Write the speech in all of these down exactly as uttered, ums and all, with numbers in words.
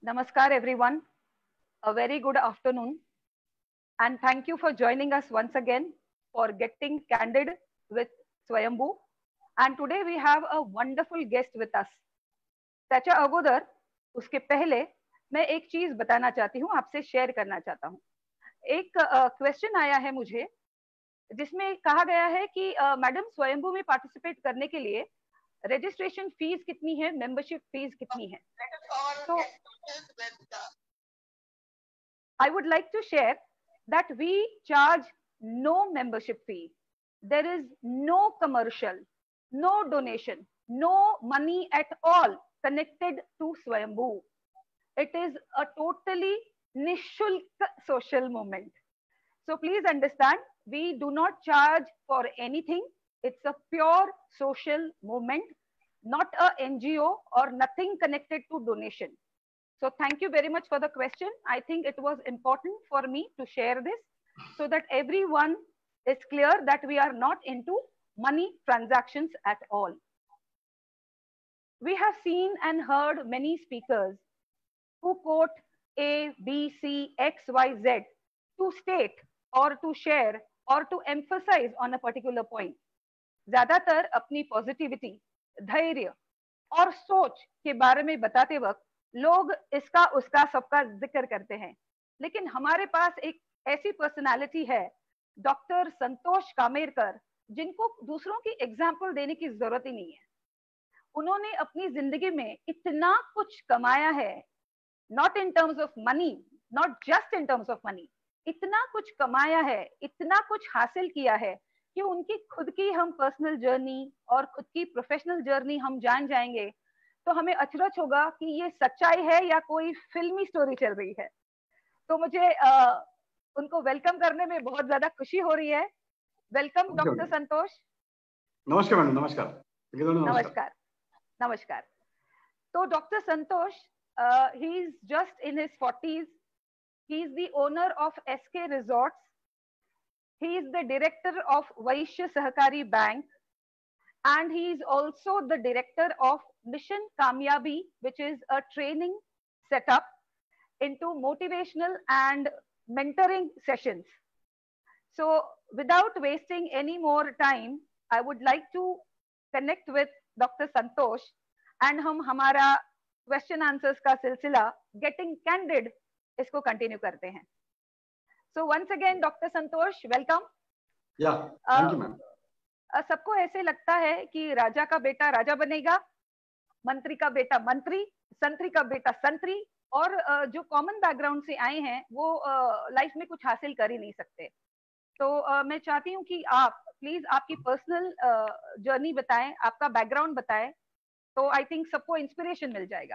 Namaskar everyone, a very good afternoon, and thank you for joining us once again for Getting Candid with Swayambhu. And today we have a wonderful guest with us. त्याच्या अगोदर उसके पहले मैं एक चीज बताना चाहती हूँ, आपसे शेयर करना चाहता हूँ. एक क्वेश्चन uh, आया है मुझे जिसमें कहा गया है कि मैडम uh, स्वयंभू में पार्टिसिपेट करने के लिए रजिस्ट्रेशन फीस कितनी है, मेंबरशिप फीस कितनी है. तो I would like to share that we charge no membership fee. There is no commercial, no donation, no money at all connected to Swayambhu. It is a totally nishulk social movement. So please understand, we do not charge for anything. It's a pure social movement, not a N G O or nothing connected to donation. So thank you very much for the question. I think it was important for me to share this so that everyone is clear that we are not into money transactions at all. We have seen and heard many speakers who quote A, B, C, X, Y, Z to state or to share or to emphasize on a particular point. ज़्यादातर अपनी positivity, धैर्य और सोच के बारे में बताते वक्त लोग इसका उसका सबका जिक्र करते हैं, लेकिन हमारे पास एक ऐसी पर्सनालिटी है डॉक्टर संतोष कामेरकर, जिनको दूसरों की एग्जाम्पल देने की जरूरत ही नहीं है. उन्होंने अपनी जिंदगी में इतना कुछ कमाया है, not in terms of money, not just in terms of money, इतना कुछ कमाया है, इतना कुछ हासिल किया है कि उनकी खुद की हम पर्सनल जर्नी और खुद की प्रोफेशनल जर्नी हम जान जाएंगे तो हमें अचरज होगा कि ये सच्चाई है या कोई फिल्मी स्टोरी चल रही है. तो मुझे आ, उनको वेलकम करने में बहुत ज्यादा खुशी हो रही है. Welcome doctor Santosh. नमस्कार मैडम. नमस्कार नमस्कार नमस्कार. तो doctor Santosh, he is just in his forties. He is the owner of SK resorts. He is the director of Vaishya Sahakari bank and he is also the director of Mission Kamyabi, which is a training setup into motivational and mentoring sessions. So without wasting any more time, I would like to connect with Doctor Santosh and हम हमारा question answers का सिलसिला Getting Candid इसको continue करते हैं. So once again, Doctor Santosh, welcome. Yeah, thank you, ma'am. सबको ऐसे लगता है कि राजा का बेटा राजा बनेगा, मंत्री का बेटा मंत्री, संतरी का बेटा संतरी, और जो कॉमन बैकग्राउंड से आए हैं वो लाइफ में कुछ हासिल कर ही नहीं सकते. तो मैं चाहती हूँ कि आप प्लीज आपकी पर्सनल जर्नी बताएं, आपका बैकग्राउंड बताएं, तो आई थिंक सबको इंस्पिरेशन मिल जाएगा.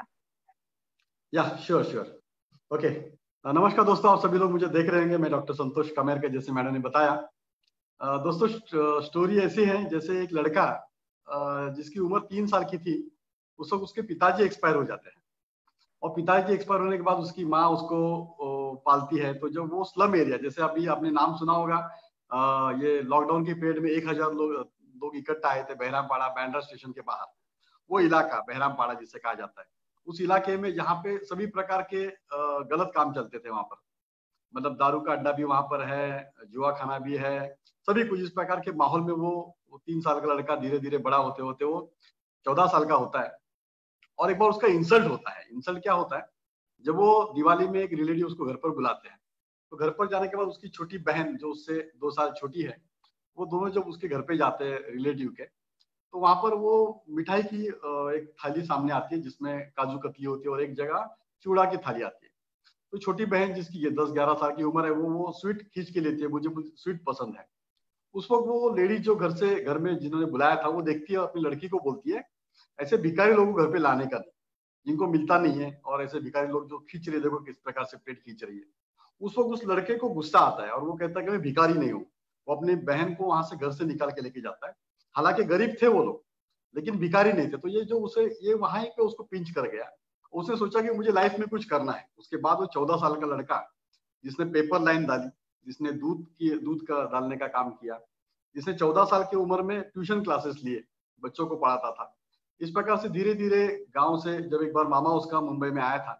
या श्योर श्योर. ओके, नमस्कार दोस्तों, आप सभी लोग मुझे देख रहे होंगे. मैं डॉक्टर संतोष कामेरकर, जैसे मैडम ने बताया. Uh, दोस्तों, स्टोरी ऐसी है जैसे एक लड़का uh, जिसकी उम्र तीन साल की थी, उस वक्त उसके पिताजी एक्सपायर हो जाते हैं, और पिताजी एक्सपायर होने के बाद उसकी माँ उसको uh, पालती है. तो जब वो स्लम एरिया, जैसे अभी आपने नाम सुना होगा, uh, ये लॉकडाउन के पीरियड में एक हजार लोग लोग इकट्ठा आए थे बहरामपाड़ा बैंड्रा स्टेशन के बाहर. वो इलाका बहरामपाड़ा जिसे कहा जाता है, उस इलाके में जहाँ पे सभी प्रकार के uh, गलत काम चलते थे. वहां पर मतलब दारू का अड्डा भी वहां पर है, जुआ खाना भी है, सभी कुछ. इस प्रकार के माहौल में वो, वो तीन साल का लड़का धीरे धीरे बड़ा होते होते वो चौदह साल का होता है. और एक बार उसका इंसल्ट होता है. इंसल्ट क्या होता है, जब वो दिवाली में एक रिलेटिव उसको घर पर बुलाते हैं, तो घर पर जाने के बाद उसकी छोटी बहन जो उससे दो साल छोटी है, वो दोनों जब उसके घर पे जाते हैं रिलेटिव के, तो वहां पर वो मिठाई की एक थाली सामने आती है जिसमें काजू कतली होती है और एक जगह चूड़ा की थाली आती है. तो छोटी बहन जिसकी ये दस ग्यारह साल की उम्र है, वो वो स्वीट खींच के लेती है, मुझे स्वीट पसंद है. उस वक्त वो लेडी जो घर से घर में जिन्होंने बुलाया था, वो देखती है, अपनी लड़की को बोलती है, ऐसे भिखारी लोगों को घर पे लाने का नहीं, जिनको मिलता नहीं है, और ऐसे भिखारी लोग जो खींच रहे, देखो किस प्रकार से पेट खींच रही है. उस वक्त उस लड़के को गुस्सा आता है और वो कहता है कि मैं भिखारी नहीं हूँ. वो अपनी बहन को वहां से घर से निकाल के लेके जाता है. हालांकि गरीब थे वो लोग, लेकिन भिखारी नहीं थे. तो ये जो उसे ये वहां पे उसको पिंच कर गया. उसने सोचा कि मुझे लाइफ में कुछ करना है. उसके बाद वो चौदह साल का लड़का, जिसने पेपर लाइन डाली, जिसने दूध की दूध का डालने का काम किया, जिसने चौदह साल की उम्र में ट्यूशन क्लासेस लिए, बच्चों को पढ़ाता था. इस प्रकार से धीरे धीरे गांव से, जब एक बार मामा उसका मुंबई में आया था,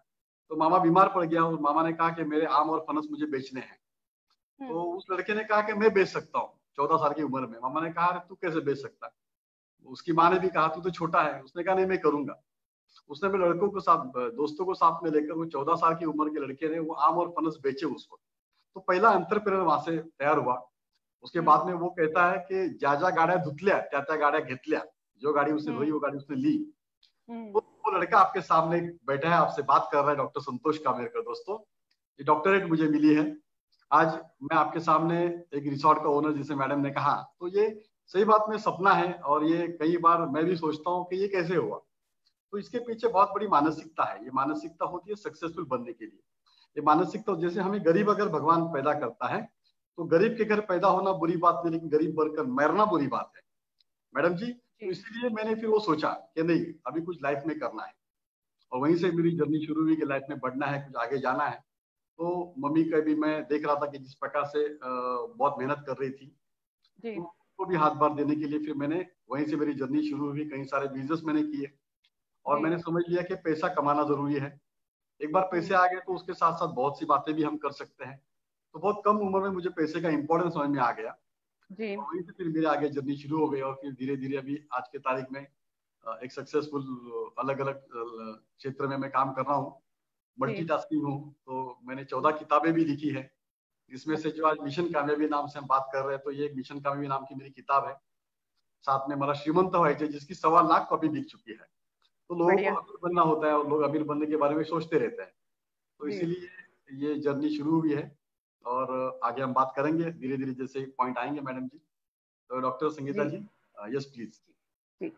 तो मामा बीमार पड़ गया और मामा ने कहा कि मेरे आम और फनस मुझे बेचने हैं। हम्म, तो उस लड़के ने कहा कि मैं बेच सकता हूँ चौदह साल की उम्र में। मामा ने कहा अरे तू कैसे बेच सकता है? उसकी माँ ने भी कहा तू तो छोटा है। उसने कहा नहीं मैं करूंगा। उसने भी लड़कों को साथ दोस्तों को साथ में लेकर वो चौदह साल की उम्र के लड़के ने वो आम और फनस बेचे उसको। तो पहला एंटरप्रेन्योर वहां से तैयार हुआ। उसके हम्म, बाद में वो कहता है कि ज्या ज्या गाड्या धुतल्या त्या त्या गाड्या घेतल्या। जो गाड़ी उसने धोई हम्म, वो गाड़ी उसने ली। हम्म, तो वो लड़का आपके सामने बैठा है, आपसे बात कर रहा है, डॉक्टर संतोष कामेरकर। दोस्तों ये डॉक्टरेट मुझे मिली है आज। मैं आपके सामने एक रिसोर्ट का ओनर, जिसे मैडम ने कहा, तो ये सही बात में सपना है। और ये कई बार मैं भी सोचता हूँ कि ये कैसे हुआ। तो इसके पीछे बहुत बड़ी मानसिकता है। ये मानसिकता होती है सक्सेसफुल बनने के लिए। ये मानसिकता, जैसे हमें गरीब अगर भगवान पैदा करता है तो गरीब के घर पैदा होना बुरी बात नहीं, लेकिन गरीब बनकर मरना बुरी बात है मैडम जी। तो जी, इसीलिए मैंने फिर वो सोचा कि नहीं, अभी कुछ लाइफ में करना है। और वहीं से मेरी जर्नी शुरू हुई कि लाइफ में बढ़ना है, कुछ आगे जाना है। तो मम्मी का भी मैं देख रहा था कि जिस प्रकार से अ, बहुत मेहनत कर रही थी, जी, तो उनको भी हाथ बार देने के लिए फिर मैंने वहीं से मेरी जर्नी शुरू हुई। कई सारे बिजनेस मैंने किए और जी, मैंने समझ लिया कि पैसा कमाना जरूरी है। एक बार पैसे हम्म, आ गए तो उसके साथ साथ बहुत सी बातें भी हम कर सकते हैं। तो बहुत कम उम्र में मुझे पैसे का इंपॉर्टेंस समझ में आ गया। जी, और वहीं से फिर मेरे आगे जर्नी शुरू हो गई और फिर धीरे धीरे अभी आज के तारीख में अ, एक सक्सेसफुल अलग अलग क्षेत्र में मैं काम कर रहा हूँ। जी, मल्टीटास्किंग हूँ। तो मैंने चौदह किताबें भी लिखी है। इसमें से जो आज मिशन कामयाबी नाम से हम बात कर रहे हैं, तो ये एक मिशन कामयाबी नाम की मेरी किताब है। साथ में हमारा श्रीमंत है जिसकी सवा लाख कॉपी बिक चुकी है। तो लोगों को बढ़िया, अमीर बनना होता है और लोग अमीर बनने के बारे में सोचते रहते हैं। तो जी, इसीलिए ये जर्नी शुरू हुई है। और आगे हम बात करेंगे धीरे धीरे, जैसे पॉइंट आएंगे मैडम जी। तो डॉक्टर संगीता जी, जी, यस प्लीज। जी।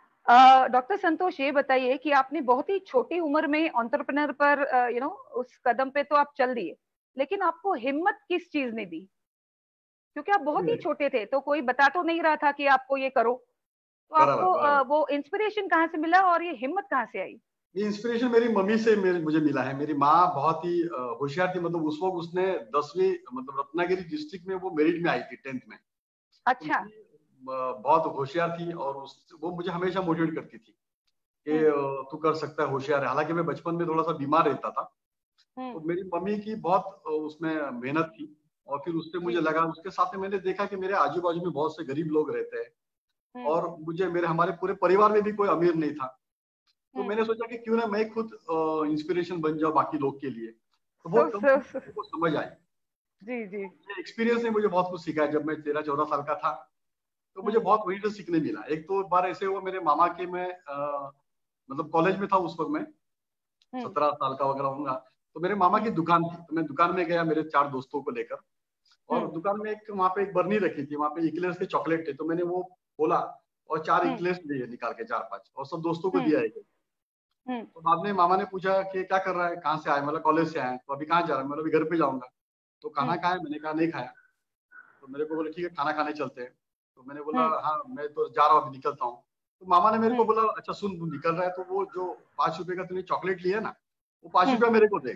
डॉक्टर संतोष, ये बताइए कि आपने बहुत ही छोटी उम्र में एंटरप्रेन्योर पर यू नो उस कदम पे तो आप चल दिए, लेकिन आपको हिम्मत किस चीज ने दी? क्योंकि आप बहुत ही छोटे थे, तो कोई बता तो नहीं रहा था कि आपको ये करो। तो बराबर आपको बराबर। अ, वो इंस्पिरेशन कहाँ से मिला और ये हिम्मत कहाँ से आई? ये इंस्पिरेशन मेरी मम्मी से मेरे मुझे मिला है। मेरी माँ बहुत ही अ, होशियार थी। मतलब उस वक्त उसने दसवीं मतलब रत्नागिरी डिस्ट्रिक्ट में वो मेरिट में आई थी टेंथ में। तो अच्छा। मम्मी अ, बहुत होशियार थी और उस वो मुझे हमेशा मोटिवेट करती थी कि हम्म, अ, तू कर सकता है, होशियार है। हालांकि मैं बचपन में थोड़ा सा बीमार रहता था। हम्म, तो मेरी मम्मी की बहुत अ, उसमें मेहनत थी। और फिर उससे मुझे जी, लगा, उसके साथ में मैंने देखा कि मेरे आजू बाजू में बहुत से गरीब लोग रहते हैं। हम्म, और मुझे मेरे हमारे पूरे परिवार में भी कोई अमीर नहीं था। तो हम्म, मैंने सोचा कि क्यों ना मैं खुद इंस्पिरेशन बन जाऊं बाकी लोग के लिए। तो सो बहुत कम सो सो- लोगों को समझ आई। जी, जी, ये एक्सपीरियंस ने मुझे बहुत कुछ सिखाया। जब मैं तेरह चौदह साल का था तो मुझे हम्म, बहुत वहीं से सीखने मिला। एक तो बार ऐसे हुआ, मेरे मामा के मैं अ, मतलब कॉलेज में था उस वक्त मैं, हम्म, सत्रह साल का वगैरह होऊंगा। तो मेरे मामा की हम्म, दुकान थी, तो मैं दुकान में गया मेरे चार दोस्तों को लेकर। और हम्म, दुकान में एक वहां पे एक बर्नी रखी थी, वहां पे इक्लेयर्स के चॉकलेट थे। तो मैंने वो खोला और चार हम्म, इक्लेयर्स लिए निकाल के, चार पांच, और सब दोस्तों को हम्म, दिया एक। हम्म, तो बाद में मामा ने पूछा कि क्या कर रहा है, कहाँ से आया? मतलब कॉलेज से आया है। तो अभी कहाँ जा रहा है? मतलब अभी घर पे जाऊंगा। तो खाना हम्म, खाया? मैंने कहा नहीं खाया। तो मेरे को बोले ठीक है खाना खाने चलते हैं। तो मैंने बोला हम्म, हाँ मैं तो जा रहा हूँ, अभी निकलता हूँ। तो मामा ने मेरे को हम्म, बोला अच्छा सुन, तू निकल रहा है तो वो जो पांच रुपए का तूने चॉकलेट लिया ना, वो पांच हम्म, रुपया मेरे को दे।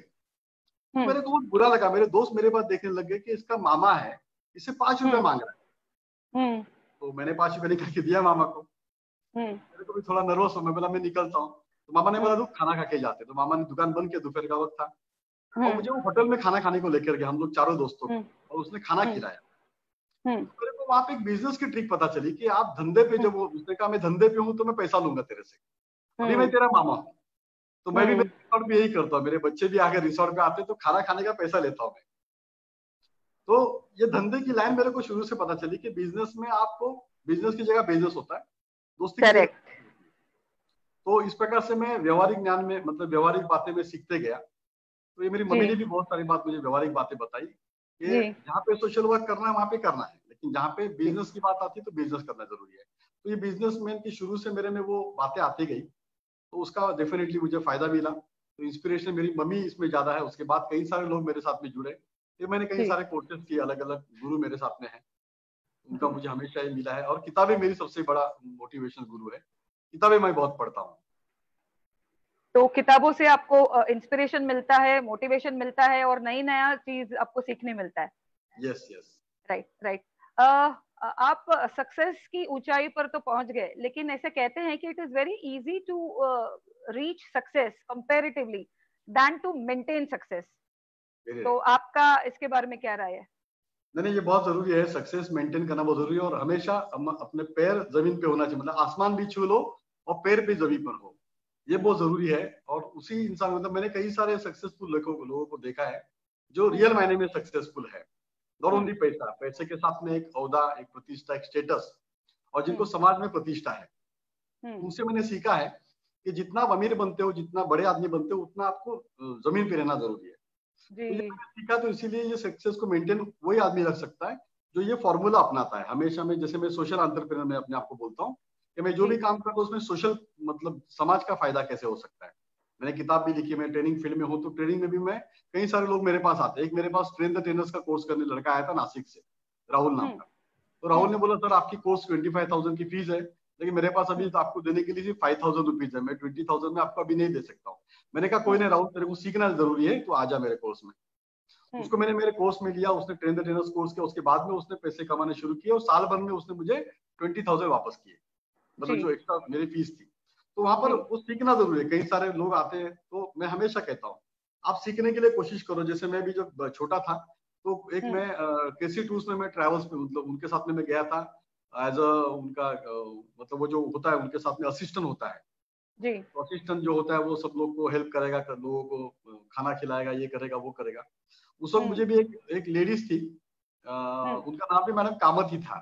तो हम्म, मेरे को बहुत बुरा लगा। मेरे दोस्त मेरे पास देखने लग गए कि इसका मामा है, इससे पांच रुपया हम्म, मांग रहा है। हम्म, तो मैंने पांच रुपया निकाल के दिया मामा को। हम्म, मेरे को भी थोड़ा नर्वस हो, मैं बोला मैं निकलता हूँ। तो मामा ने बोला हम्म, तू खाना खा के जाते। तो मामा ने दुकान बंद किया, दोपहर का वक्त था। और हम्म, मुझे वो होटल में खाना खाने को लेकर गया, हम लोग चारों दोस्तों को। हम्म, और उसने खाना हम्म, खिलाया। हम्म, तो मेरे को वहां पे एक बिजनेस की ट्रिक पता चली कि आप धंधे पे, जब वो उसने कहा मैं धंधे पे हूँ तो मैं पैसा लूंगा तेरे से, अभी मैं हम्म, तेरा मामा हूँ। तो मैं भी हम्म, मेरे रिसोर्ट पे यही करता हूँ। मेरे बच्चे भी आगे रिसोर्ट पे आते हैं तो खाना खाने का पैसा लेता हूँ मैं। तो ये धंधे की लाइन मेरे को शुरू से पता चली कि बिजनेस में आपको, बिजनेस की जगह बिजनेस होता है, दोस्ती की जगह करेक्ट, दोस्ती होती है। तो इस प्रकार से मैं व्यवहारिक ज्ञान में, मतलब व्यवहारिक बातें में सीखते गया। तो ये मेरी जी, मम्मी ने भी बहुत सारी बात मुझे व्यवहारिक बातें बताई कि जी, जहाँ पे सोशल वर्क करना है वहां पे करना है, लेकिन जहाँ पे जी, बिजनेस की बात आती है तो बिजनेस करना जरूरी है। तो ये बिजनेसमैन की शुरू से मेरे में वो बातें आती गई। तो उसका डेफिनेटली मुझे फायदा मिला। तो इंस्पिरेशन मेरी मम्मी इसमें ज्यादा है। उसके बाद कई सारे लोग मेरे साथ में जुड़े। फिर मैंने कई जी, सारे कोर्सेज किए, अलग अलग गुरु मेरे साथ में है। उनका जी। मुझे हमेशा ही मिला है। और किताबें मेरी सबसे बड़ा मोटिवेशन गुरु है। किताबें मैं बहुत पढ़ता हूँ। तो किताबों से आपको इंस्पिरेशन मिलता है, मोटिवेशन मिलता है और नई नया चीज आपको सीखने मिलता है। Yes yes. Right, right. आप सक्सेस की ऊंचाई पर तो पहुंच गए, लेकिन ऐसे कहते हैं कि it is very easy to reach success comparatively than to maintain success. तो आपका इसके बारे में क्या राय है? नहीं नहीं, ये बहुत जरूरी है, सक्सेस मेंटेन करना बहुत जरूरी है, और हमेशा अपने पैर जमीन पे होना चाहिए, मतलब आसमान भी छू लो और पैर भी जमीन पर हो, ये बहुत जरूरी है। और उसी इंसान, मतलब मैंने कई सारे सक्सेसफुल लोगों लोगों को देखा है जो रियल मायने में सक्सेसफुल है, नॉट ओनली पैसा, पैसे के साथ में एक औहदा, एक प्रतिष्ठा, एक स्टेटस, और जिनको समाज में प्रतिष्ठा है। उनसे मैंने सीखा है कि जितना अमीर बनते हो, जितना बड़े आदमी बनते हो, उतना आपको जमीन पे रहना जरूरी है। तो ये मैंने सीखा, तो इसीलिए ये सक्सेस को मेंटेन वही आदमी रख सकता है जो ये फॉर्मूला अपनाता है हमेशा। में जैसे मैं सोशल एंटरप्रेन्योर में अपने आप को बोलता हूँ कि मैं जो भी काम करता हूँ उसमें सोशल, मतलब समाज का फायदा कैसे हो सकता है। मैंने किताब भी लिखी, मैं ट्रेनिंग फील्ड में हूँ, तो ट्रेनिंग में भी मैं, कई सारे लोग मेरे पास आते हैं। एक मेरे पास ट्रेन द ट्रेनर्स का कोर्स करने लड़का आया था नासिक से, राहुल नाम का। तो राहुल ने बोला, सर आपकी कोर्स ट्वेंटी फाइव थाउजेंड की फीस है, लेकिन मेरे पास अभी तो आपको देने के लिए सिर्फ फाइव थाउजेंड रुपीज है, मैं ट्वेंटी थाउजेंड में आपको अभी नहीं दे सकता हूँ। मैंने कहा कोई नहीं राहुल, तेरे को सीखना जरूरी है, तो आजा मेरे कोर्स में। उसको मैंने मेरे कोर्स में लिया, उसने ट्रेन द ट्रेनर्स कोर्स किया, उसके बाद में उसने पैसे कमाने शुरू किए, और साल भर में उसने मुझे ट्वेंटी थाउजेंड वापस किए, मतलब जो एक्स्ट्रा मेरी फीस थी। तो वहां पर वो सीखना जरूरी है। कई सारे लोग आते हैं, तो मैं हमेशा कहता हूँ आप सीखने के लिए कोशिश करो। जैसे मैं भी जब छोटा था, तो एक मैं केसी टूर्स में मैं ट्रैवल्स में, मतलब उनके साथ में मैं गया था एज अ उनका, मतलब वो जो होता है उनके साथ में असिस्टेंट होता है जी। तो असिस्टेंट जो होता है वो सब लोग को हेल्प करेगा, कर लोगों को खाना खिलाएगा, ये करेगा वो करेगा। उस वक्त मुझे भी एक एक लेडीज थी, आ, उनका नाम भी मैडम कामत ही था।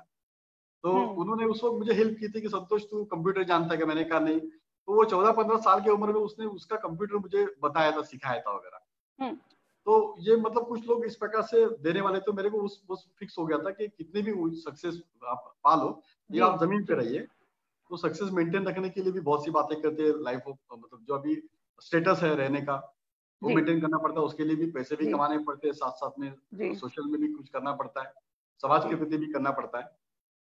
तो उन्होंने उस वक्त मुझे हेल्प की थी कि संतोष तू कंप्यूटर जानता है क्या? मैंने कहा नहीं। तो वो चौदह पंद्रह साल की उम्र में उसने उसका कंप्यूटर मुझे बताया था, सिखाया था वगैरह। तो ये मतलब कुछ लोग इस प्रकार से देने वाले, तो मेरे को उस उस फिक्स हो गया था कि कितनी भी सक्सेस आप पा लो, ये आप जमीन पे रहिए। तो सक्सेस मेंटेन रखने के लिए भी बहुत सी बातें करते हैं लाइफ ऑफ, मतलब जो अभी स्टेटस है रहने का, वो मेंटेन करना पड़ता है। उसके लिए भी पैसे भी कमाने पड़ते हैं, साथ साथ में सोशल में भी कुछ करना पड़ता है, समाज के प्रति भी करना पड़ता है।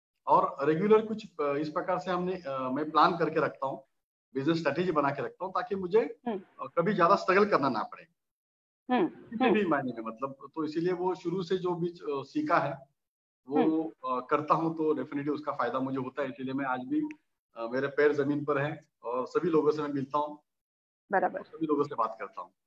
और रेगुलर कुछ इस प्रकार से हमने मैं प्लान करके रखता हूँ, बिजनेस स्ट्रेटेजी बना के रखता हूँ, ताकि मुझे कभी ज्यादा स्ट्रगल करना ना पड़े किसी भी मायने में, मतलब। तो इसीलिए वो शुरू से जो भी सीखा है वो करता हूँ, तो डेफिनेटली उसका फायदा मुझे होता है। इसीलिए मैं आज भी, मेरे पैर जमीन पर हैं और सभी लोगों से मैं मिलता हूँ, बराबर सभी लोगों से बात करता हूँ।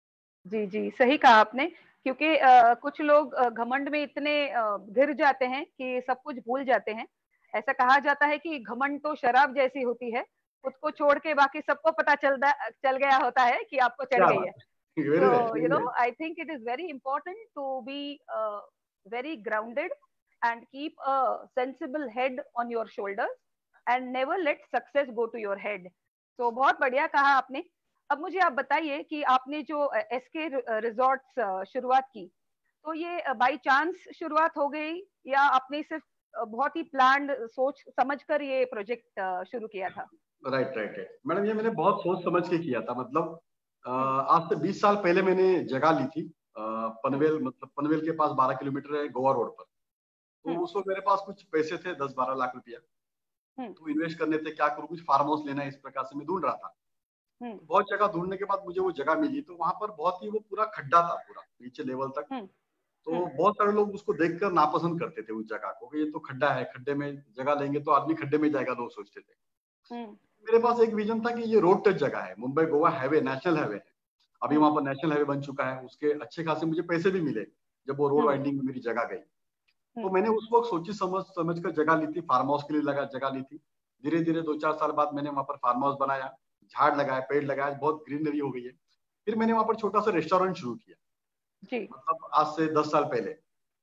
जी जी, सही कहा आपने, क्योंकि आ, कुछ लोग घमंड में इतने घिर जाते हैं कि सब कुछ भूल जाते हैं। ऐसा कहा जाता है कि घमंड तो शराब जैसी होती है, खुद को छोड़ के बाकी सबको पता चल चल गया होता है कि आपको चढ़ गई है। So, you know, I think it is very important to be uh, very grounded and keep a sensible head on your shoulders and never let success go to your head. So, बहुत बढ़िया कहा आपने। अब मुझे आप बताइए कि आपने जो एसके रिजॉर्ट्स शुरुआत की, तो ये बाय चांस शुरुआत हो गई या आपने सिर्फ बहुत ही प्लान्ड सोच समझकर ये प्रोजेक्ट शुरू किया था? राइट राइट राइट मैडम, ये मैंने बहुत सोच समझ के किया था। मतलब आज से बीस साल पहले मैंने जगह ली थी पनवेल, मतलब पनवेल के पास बारह किलोमीटर है, गोवा रोड पर। तो उस वक्त मेरे पास कुछ पैसे थे, दस बारह लाख रुपया, तो इन्वेस्ट करने थे। क्या करूँ, कुछ फार्म हाउस लेना है, इस प्रकार से मैं ढूंढ रहा था। तो बहुत जगह ढूंढने के बाद मुझे वो जगह मिली, तो वहां पर बहुत ही वो पूरा खड्डा था, पूरा नीचे लेवल तक। तो बहुत सारे लोग उसको देखकर नापसंद करते थे उस जगह को, कि ये तो खड्डा है, खड्डे में जगह लेंगे तो आदमी खड्डे में जाएगा, लोग सोचते थे। मेरे पास एक विजन था कि ये रोड टच जगह है, Mumbai Goa highway, national highway है। अभी वहां पर नेशनल हाईवे बन चुका है, उसके अच्छे खासे मुझे पैसे भी मिले जब वो रोड एंडिंग में मेरी जगह गई। तो मैंने उस वक्त सोची समझ समझ कर जगह ली थी, फार्म हाउस के लिए लगा जगह ली थी। धीरे धीरे दो चार साल बाद मैंने वहां पर फार्म हाउस बनाया, झाड़ लगाया, पेड़ लगाया, बहुत ग्रीनरी हो गई है। फिर मैंने वहां पर छोटा सा रेस्टोरेंट शुरू किया जी। मतलब आज से दस साल पहले।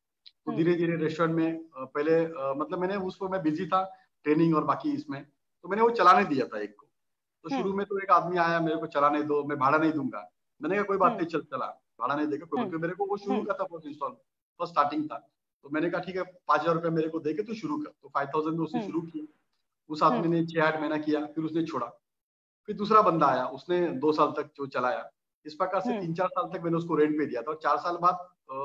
तो धीरे धीरे रेस्टोरेंट में पहले मतलब मैंने उस वक्त मैं बिजी था ट्रेनिंग और बाकी इसमें, तो मैंने वो चलाने दिया था एक को। तो शुरू में तो एक आदमी आया, मेरे को चलाने दो, मैं भाड़ा नहीं दूंगा। मैंने कहा कोई बात नहीं, चल चला, भाड़ा नहीं देगा कोई, मेरे को वो शुरू का था फर्स्ट इंस्टॉल, फर्स्ट स्टार्टिंग था। तो मैंने कहा ठीक है, पांच हजार रुपया मेरे को देके तू शुरू कर। तो फाइव थाउजेंड में उसने शुरू किया। उस आदमी ने छह आठ महीना किया, फिर उसने छोड़ा। फिर दूसरा बंदा आया, उसने दो साल तक जो चलाया। इस प्रकार से तीन चार साल तक मैंने उसको रेंट पे दिया था। और चार साल बाद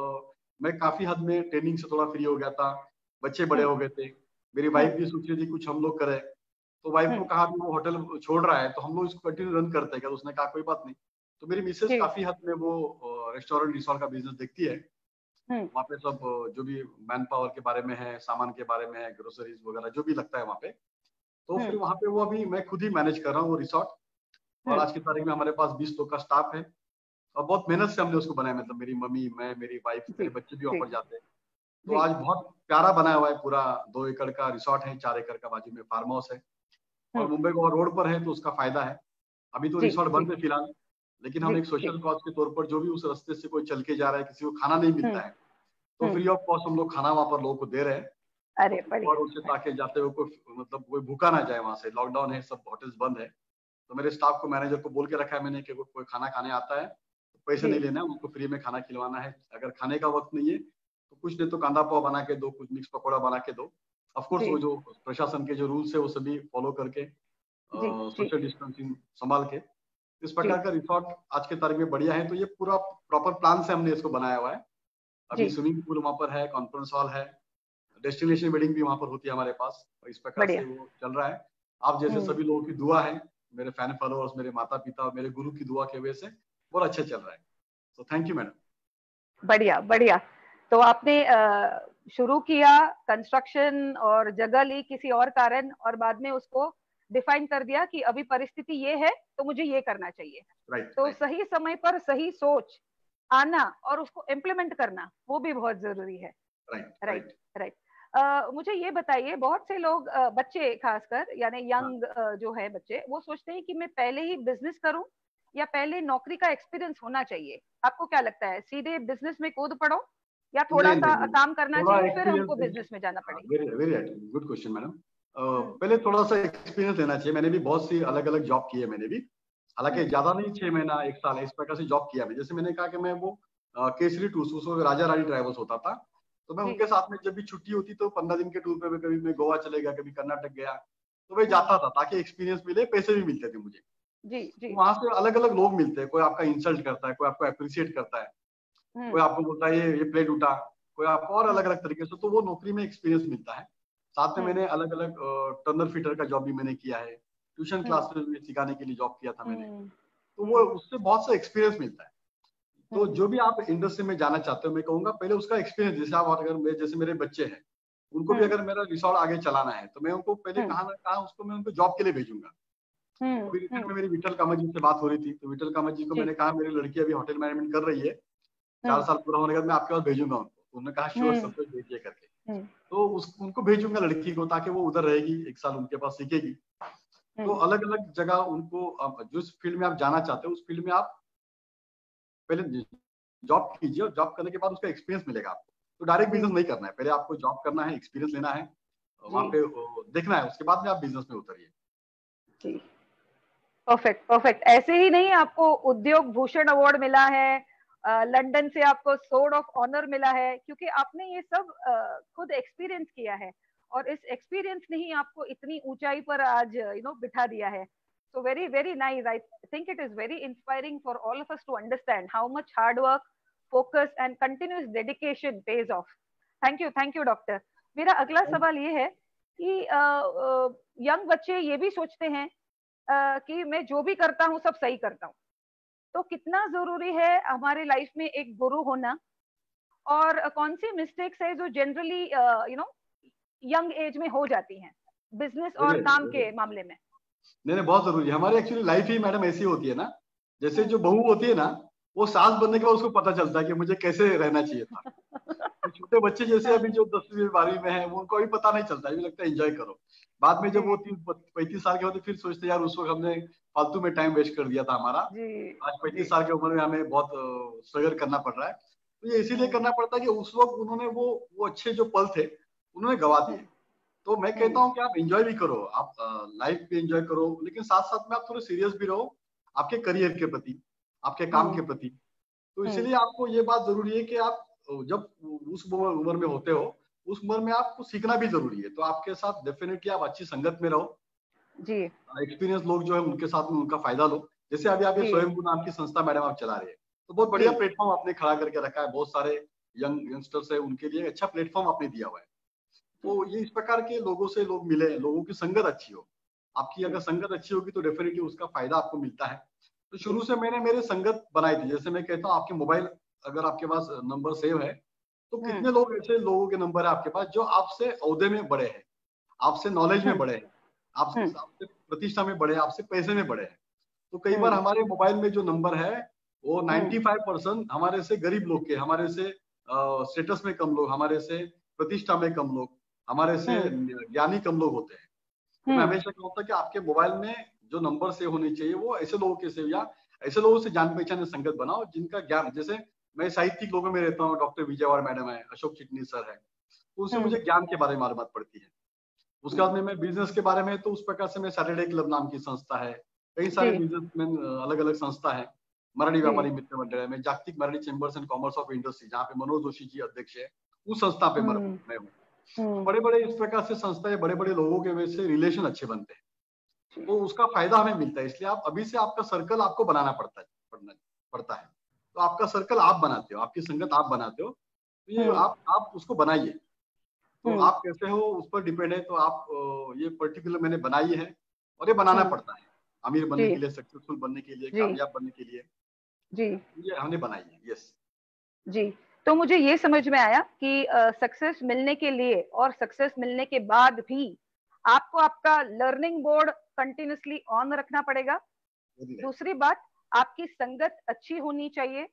मैं काफी हद में ट्रेनिंग से थोड़ा फ्री हो गया था, बच्चे बड़े हो गए थे। मेरी वाइफ भी सोच रही थी कुछ हम लोग करें। तो वाइफ को कहा वो होटल छोड़ रहा है तो हम लोग इसको कंटिन्यू रन करते हैं क्या? तो उसने कहा कोई बात नहीं। तो मेरी मिसेस काफी हद में वो रेस्टोरेंट रिसोर्ट का बिजनेस देखती है। वहाँ पे सब जो भी मैन पावर के बारे में है, सामान के बारे में है, ग्रोसरीज वगैरह जो भी लगता है वहाँ पे। तो फिर वहाँ पे वो अभी मैं खुद ही मैनेज कर रहा हूँ वो रिसोर्ट। और आज की तारीख में हमारे पास बीस लोग का स्टाफ है। और बहुत मेहनत से हमने उसको बनाया, मतलब मेरी मम्मी, मैं, मेरी वाइफ, मेरे बच्चे भी वहाँ पर जाते हैं। तो आज बहुत प्यारा बनाया हुआ है पूरा। दो एकड़ का रिसोर्ट है, चार एकड़ का बाजू में फार्म हाउस है और मुंबई को रोड पर है, तो उसका फायदा है। अभी तो रिसोर्ट बंद है फिलहाल, लेकिन हम एक सोशल कॉज के तौर पर जो भी उस रास्ते से कोई चल के जा रहा है, किसी को खाना नहीं मिलता है, तो फ्री ऑफ कॉस्ट हम लोग खाना वहाँ पर लोगों को दे रहे हैं। अरे बढ़िया। और उससे ताकि जाते हुए कोई मतलब कोई भूखा ना जाए वहां से। लॉकडाउन है, सब होटल्स बंद है, तो मेरे स्टाफ को, मैनेजर को बोल के रखा है मैंने कि कोई खाना खाने आता है तो पैसे नहीं लेना है, उनको फ्री में खाना खिलवाना है। अगर खाने का वक्त नहीं है तो कुछ नहीं तो कांदा पाव बना के दो, कुछ मिक्स पकौड़ा बना के दो। ऑफ कोर्स वो जो प्रशासन के जो रूल्स है वो सभी फॉलो करके, सोशल डिस्टेंसिंग संभाल के, इस प्रकार का रिसोर्ट आज के तारीख में बढ़िया है। तो ये पूरा प्रॉपर प्लान से हमने इसको बनाया हुआ है। अभी स्विमिंग पूल वहाँ पर है, कॉन्फ्रेंस हॉल है, डेस्टिनेशन वेडिंग भी वहाँ पर होती है हमारे पास, और इस प्रकार से वो चल रहा है। आप जैसे सभी लोगों की दुआ है, मेरे फैन फॉलोअर्स, मेरे माता पिता और मेरे गुरु की दुआ के वजह से बहुत अच्छा चल रहा है। तो थैंक यू मैडम। बढ़िया बढ़िया। तो आपने शुरू किया कंस्ट्रक्शन और जगह ली किसी और कारण, और बाद में उसको डिफाइन कर दिया कि अभी परिस्थिति ये है तो मुझे ये करना चाहिए। right, तो right. सही समय पर सही सोच आना और उसको इम्प्लीमेंट करना वो भी बहुत जरूरी है। Right right right. मुझे ये बताइए, बहुत से लोग uh, बच्चे खासकर यानी यंग uh, जो है बच्चे, वो सोचते हैं कि मैं पहले ही बिजनेस करूं या पहले नौकरी का एक्सपीरियंस होना चाहिए। आपको क्या लगता है, सीधे बिजनेस में कूद पड़ो या थोड़ा नहीं, सा नहीं, काम करना चाहिए फिर हमको नहीं, बिजनेस में जाना पड़ेगा? Very very good question madam. पहले थोड़ा सा एक्सपीरियंस लेना चाहिए। मैंने भी बहुत सी अलग अलग जॉब की है, मैंने भी, हालांकि ज्यादा नहीं, छह महीना एक साल इस प्रकार से जॉब किया। जैसे मैंने कहा कि मैं वो केसरी टूर्स, उसको राजा रानी ट्रैवल्स होता था, तो मैं उनके साथ में जब भी छुट्टी होती तो पंद्रह दिन के टूर पे कभी मैं गोवा चले गया, कभी कर्नाटक गया, तो मैं जाता था ताकि एक्सपीरियंस मिले, पैसे भी मिलते थे मुझे। जी जी। तो वहां से अलग अलग लोग मिलते हैं, कोई आपका इंसल्ट करता है, कोई आपको अप्रिशिएट करता है, कोई आपको बोलता है ये ये प्लेट उठा, कोई आपको और अलग अलग तरीके से। तो वो नौकरी में एक्सपीरियंस मिलता है। साथ में मैंने अलग अलग टर्नर फिटर का जॉब भी मैंने किया है, ट्यूशन क्लासेस में सिखाने के लिए जॉब किया था मैंने, तो वो उससे बहुत सा एक्सपीरियंस मिलता है। तो जो भी आप इंडस्ट्री में जाना चाहते हो, मैं कहूंगा पहले उसका एक्सपीरियंस, जैसे आप अगर मेरे जैसे मेरे बच्चे हैं, उनको भी अगर मेरा रिसोर्ट आगे चलाना है तो मैं उनको पहले कहा ना कहा उसको मैं उनको जॉब के लिए भेजूंगा। अभी रिसेंट में मेरी विठल कामत जी से बात हो रही थी, तो विठल कामत जी को मैंने कहा मेरी लड़की अभी होटल मैनेजमेंट कर रही है, चार साल पूरा होने के बाद मैं आपके पास भेजूंगा उनको। तो उन्होंने कहा श्योर संतोष भेजिए करके। तो उस उनको भेजूंगा लड़की को, ताकि वो उधर रहेगी, एक साल उनके पास सीखेगी। तो अलग अलग जगह उनको, जिस फील्ड में आप जाना चाहते हो उस फील्ड में आप पहले जॉब कीजिए, और जॉब करने के बाद उसका एक्सपीरियंस मिलेगा आपको। तो डायरेक्ट बिजनेस नहीं करना है, पहले आपको जॉब करना है, एक्सपीरियंस लेना है, वहां पे देखना है, उसके बाद में आप बिजनेस में उतरिए। जी परफेक्ट परफेक्ट। ऐसे ही नहीं, आपको उद्योग भूषण अवार्ड मिला है, लंदन से आपको सोर्ड ऑफ ऑनर मिला है, क्योंकि आपने ये सब uh, खुद एक्सपीरियंस किया है, और इस एक्सपीरियंस ने ही आपको इतनी ऊंचाई पर आज यू नो बिठा दिया है। So very, very nice. I think it is very inspiring for all of us to understand how much hard work, focus and continuous dedication pays off. Thank you, thank you, doctor. मेरा अगला सवाल ये है कि young बच्चे ये भी सोचते हैं uh, कि मैं जो भी करता हूँ सब सही करता हूँ, तो कितना जरूरी है हमारे लाइफ में एक गुरु होना, और uh, कौन सी मिस्टेक्स है जो generally you know young age में हो जाती हैं बिजनेस और काम के मामले में? नहीं नहीं, बहुत जरूरी है। हमारी एक्चुअली लाइफ ही मैडम ऐसी होती है ना, जैसे जो बहू होती है ना, वो सास बनने के बाद उसको पता चलता है कि मुझे कैसे रहना चाहिए था। तो छोटे बच्चे जैसे अभी जो दसवीं बारहवीं में है, वो उनको अभी पता नहीं चलता, अभी लगता है एंजॉय करो। बाद में जब वो तीस पैंतीस साल के होते फिर सोचते यार उस वक्त हमने फालतू में टाइम वेस्ट कर दिया था हमारा, आज पैंतीस साल की उम्र में हमें बहुत स्ट्रगल करना पड़ रहा है। तो ये इसीलिए करना पड़ता है कि उस वक्त उन्होंने वो वो अच्छे जो पल थे उन्होंने गवा दिए। तो मैं कहता हूँ कि आप एंजॉय भी करो, आप लाइफ भी एंजॉय करो, लेकिन साथ साथ में आप थोड़े सीरियस भी रहो आपके करियर के प्रति, आपके काम के प्रति। तो इसीलिए आपको ये बात जरूरी है कि आप जब उस उम्र में होते हो, उस उम्र में आपको सीखना भी जरूरी है। तो आपके साथ डेफिनेटली आप अच्छी संगत में रहो जी, एक्सपीरियंस लोग जो है उनके साथ में उनका फायदा लो। जैसे अभी आप ये स्वयंभू नाम की संस्था मैडम आप चला रहे हैं, तो बहुत बढ़िया प्लेटफॉर्म आपने खड़ा करके रखा है, बहुत सारे यंग यंगस्टर्स है उनके लिए अच्छा प्लेटफॉर्म आपने दिया हुआ है। तो ये इस प्रकार के लोगों से लोग मिले, लोगों की संगत अच्छी हो, आपकी अगर संगत अच्छी होगी तो डेफिनेटली उसका फायदा आपको मिलता है। तो शुरू से मैंने मेरे संगत बनाई थी। जैसे मैं कहता हूँ आपके मोबाइल अगर आपके पास नंबर सेव है, तो कितने लोग ऐसे लोगों के नंबर है आपके पास जो आपसे ओहदे में बड़े हैं, आपसे नॉलेज में बड़े हैं, आपसे आपसे प्रतिष्ठा में बड़े हैं, आपसे पैसे में बड़े हैं। तो कई बार हमारे मोबाइल में जो नंबर है वो पचानवे परसेंट हमारे से गरीब लोग के, हमारे से स्टेटस में कम लोग, हमारे से प्रतिष्ठा में कम लोग, हमारे से ज्ञानी कम लोग होते हैं। तो मैं हमेशा कहता हूँ कि आपके मोबाइल में जो नंबर सेव होने चाहिए वो ऐसे लोगों के सेव, या ऐसे लोगों से जान पहचान संगत बनाओ जिनका ज्ञान, जैसे मैं साहित्यिक लोगों में रहता हूँ, डॉक्टर विजयवाड़ मैडम है, अशोक चिटनी सर है, तो उससे मुझे ज्ञान के बारे में मालूमात पड़ती है। उसके बाद में मैं बिजनेस के बारे में, तो उस प्रकार से मैं सैटरडे क्लब नाम की संस्था है, कई सारे बिजनेसमैन अलग अलग संस्था है, मराठी व्यापारी मित्र मंडल है, मैं जागतिक Marathi chambers and commerce of industry जहाँ पे मनोज जोशी जी अध्यक्ष है, उस संस्था पे मैं हूँ। तो बड़े बड़े इस प्रकार से संस्थाएं, बड़े बड़े लोगों के वजह से रिलेशन अच्छे बनते हैं, तो उसका फायदा हमें मिलता है। इसलिए आप अभी से आपका सर्कल आपको बनाना पड़ता है पड़ना पड़ता है तो आपका सर्कल आप बनाते हो, आपकी संगत आप बनाते हो, तो ये आप आप उसको बनाइए। तो आप कैसे हो उस पर डिपेंड है। तो आप ये पर्टिकुलर मैंने बनाई है और ये बनाना पड़ता है अमीर बनने के लिए, सक्सेसफुल बनने के लिए, कामयाब बनने के लिए, जी ये हमने बनाई है। यस जी। तो मुझे ये समझ में आया कि सक्सेस uh, मिलने के लिए और सक्सेस मिलने के बाद भी आपको आपका लर्निंग बोर्ड कंटिन्यूसली ऑन रखना पड़ेगा। दूसरी बात, आपकी संगत अच्छी होनी चाहिए।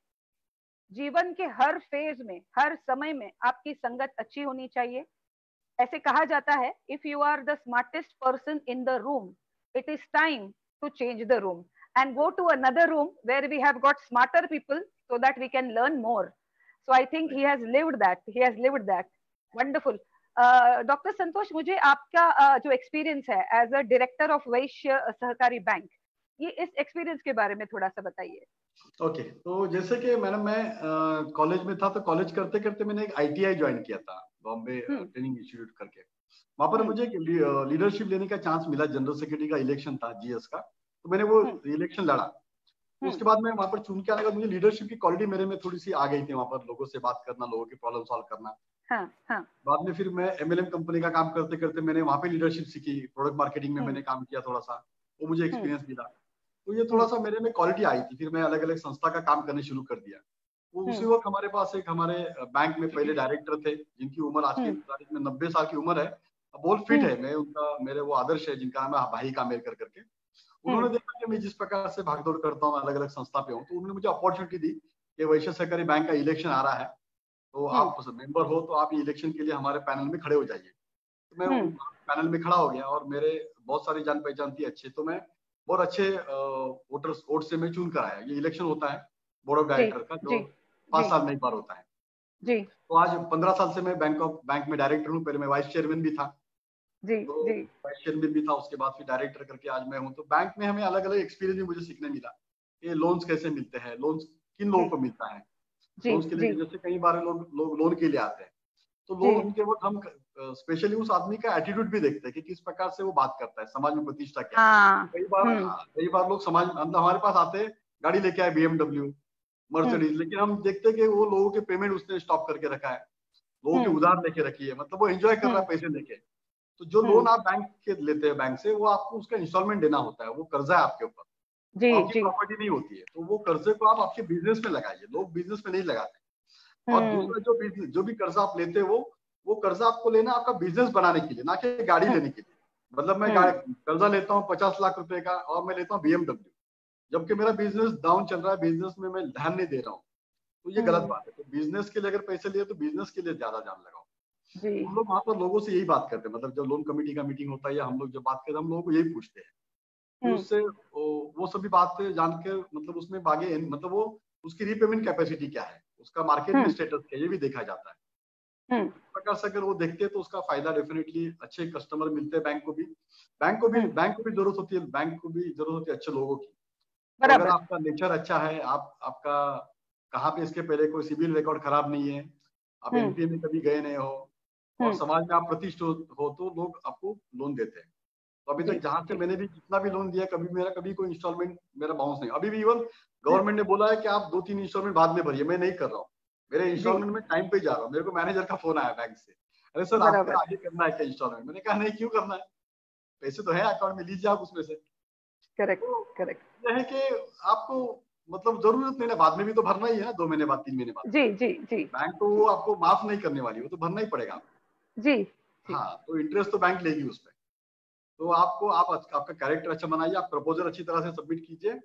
जीवन के हर फेज में, हर समय में आपकी संगत अच्छी होनी चाहिए। ऐसे कहा जाता है, if you are the smartest person in the room, it is time to change the room and go to another room where we have got smarter people so that we can learn more. So I think he has lived that. He has lived that. Wonderful. Doctor Santosh, मुझे आपका uh, जो experience है as a director of Vaishya Sahakari bank, ये इस experience के बारे में थोड़ा सा बताइए। ओके okay, तो जैसे कि मैडम मैं कॉलेज uh, में था, तो कॉलेज करते करते मैंने एक आईटीआई ज्वाइन किया था, बॉम्बे ट्रेनिंग इंस्टीट्यूट करके। वहां पर मुझे लीडरशिप लेने का चांस मिला, जनरल सेक्रेटरी का इलेक्शन था जीएस का, तो मैंने वो इलेक्शन लड़ा। तो उसके बाद मैं वहां पर चुन के आने के बाद मुझे लीडरशिप की क्वालिटी मेरे में थोड़ी सी आ गई थी, वहां पर लोगों से बात करना, लोगों की प्रॉब्लम सॉल्व करना। हाँ, हाँ। बाद में फिर मैं एमएलएम कंपनी का काम करते करते मैंने वहां पे लीडरशिप सीखी, प्रोडक्ट मार्केटिंग में मैंने काम किया थोड़ा सा, वो मुझे एक्सपीरियंस मिला। तो ये थोड़ा सा मेरे में क्वालिटी आई थी। फिर मैं अलग अलग संस्था का काम करने शुरू कर दिया। वो उसी वक्त हमारे पास एक हमारे बैंक में पहले डायरेक्टर थे, जिनकी उम्र आज की तारीख में नब्बे साल की उम्र है, बहुत फिट है। मैं उनका, मेरे वो आदर्श है, जिनका नाम है भाई कामेरकर करके। उन्होंने देखा कि मैं जिस प्रकार से भागदौड़ करता हूँ, अलग अलग संस्था पे हूँ, तो उन्होंने मुझे अपॉर्चुनिटी दी कि वैश्य सहकारी बैंक का इलेक्शन आ रहा है, तो आप मेंबर हो तो आप इलेक्शन के लिए हमारे पैनल में खड़े हो जाइए। तो मैं पैनल में खड़ा हो गया और मेरे बहुत सारी जान पहचान थी अच्छे, तो मैं बहुत अच्छे वोटर्स वोट से मैं चुन कर आया। ये इलेक्शन होता है बोर्ड ऑफ डायरेक्टर का, जो पांच साल में एक बार होता है। जी। तो आज पंद्रह साल से मैं बैंक ऑफ बैंक में डायरेक्टर हूँ। पहले मैं वाइस चेयरमैन भी था, जी, तो जी। वाइस चेयरमैन भी था, उसके बाद फिर डायरेक्टर करके आज मैं हूँ। तो बैंक में हमें अलग अलग एक्सपीरियंस भी मुझे सीखने मिला, ये लोन्स कैसे मिलते हैं, लोन्स किन लोगों को मिलता है, लोन्स के लिए जैसे कई बार लोग लोग लोन के लिए आते हैं, तो लोग उनके वक्त हम स्पेशली उस आदमी का एटीट्यूड भी देखते हैं कि किस प्रकार से वो बात करता है, समाज में प्रतिष्ठा क्या है। कई बार कई बार लोग समाज हमारे पास आते हैं, गाड़ी लेके आए बीएमडब्ल्यू, मर्सिडीज, लेकिन हम देखते हैं कि वो लोगों के पेमेंट उसने स्टॉप करके रखा है, लोगों की उधार लेके रखी है, मतलब वो एंजॉय कर रहा है पैसे लेके। तो जो लोन आप बैंक के लेते हैं बैंक से, वो आपको उसका इंस्टॉलमेंट देना होता है, वो कर्जा है आपके ऊपर, आपकी प्रॉपर्टी नहीं होती है। तो वो कर्जे को आप आपके बिजनेस में लगाइए, लोग बिजनेस में नहीं लगाते। और दूसरा जो बिजनेस जो भी कर्जा आप लेते हो, वो कर्जा आपको लेना आपका बिजनेस बनाने के लिए, ना कि गाड़ी लेने के लिए। मतलब मैं कर्जा लेता हूँ पचास लाख रुपए का और मैं लेता हूँ बीएमडब्ल्यू, जबकि मेरा बिजनेस डाउन चल रहा है, बिजनेस में मैं ध्यान नहीं दे रहा हूँ, तो ये गलत बात है। तो बिजनेस के लिए अगर पैसे लिए तो बिजनेस के लिए ज्यादा ध्यान लगाओ। हम लोग वहां पर लोगों से यही बात करते हैं, मतलब जब लोन कमेटी का मीटिंग होता है या हम लोग जब बात करते हैं, हम लोगों को यही पूछते हैं। उससे वो, वो सभी बातें जान के, मतलब उसमें बागे, मतलब वो उसकी रीपेमेंट कैपेसिटी क्या है, उसका मार्केट में स्टेटस क्या है, ये भी देखा जाता है। इस प्रकार से अगर वो देखते हैं तो उसका फायदा डेफिनेटली, अच्छे कस्टमर मिलते हैं बैंक को भी, बैंक को भी बैंक को भी जरूरत होती है, बैंक को भी जरूरत होती है अच्छे लोगों की। तो अगर आपका नेचर अच्छा है, आप आपका कहाँ पे इसके पहले कोई सिविल रिकॉर्ड खराब नहीं है, आप एनपीए में कभी गए नहीं हो, और समाज में आप प्रतिष्ठित हो, तो लोग आपको लोन देते हैं। तो अभी तक जहां से मैंने भी जितना भी लोन दिया, कभी मेरा कभी कोई इंस्टॉलमेंट मेरा बाउंस नहीं। अभी भी इवन गवर्नमेंट ने बोला है कि आप दो तीन इंस्टॉलमेंट बाद में भरिए, मैं नहीं कर रहा हूँ, मेरे इंस्टॉलमेंट में टाइम पे जा रहा हूँ। मेरे को मैनेजर का फोन आया बैंक से, अरे सर आपको आगे करना है क्या इंस्टॉलमेंट? मैंने कहा नहीं, क्यों करना है, पैसे तो है अकाउंट में, लीजिए आप उसमें से। करेक्ट करेक्ट यह है कि आपको मतलब जरूरत नहीं ना, बाद में भी तो भरना ही है ना, दो महीने बाद, तीन महीने बाद। जी जी जी। बैंक तो वो आपको माफ नहीं करने वाली, वो तो भरना ही पड़ेगा जी। हाँ, तो इंटरेस्ट तो बैंक लेगी उसमें। तो आपको आप आपका कैरेक्टर अच्छा बनाइए, आप प्रपोजल अच्छी तरह से सबमिट कीजिए,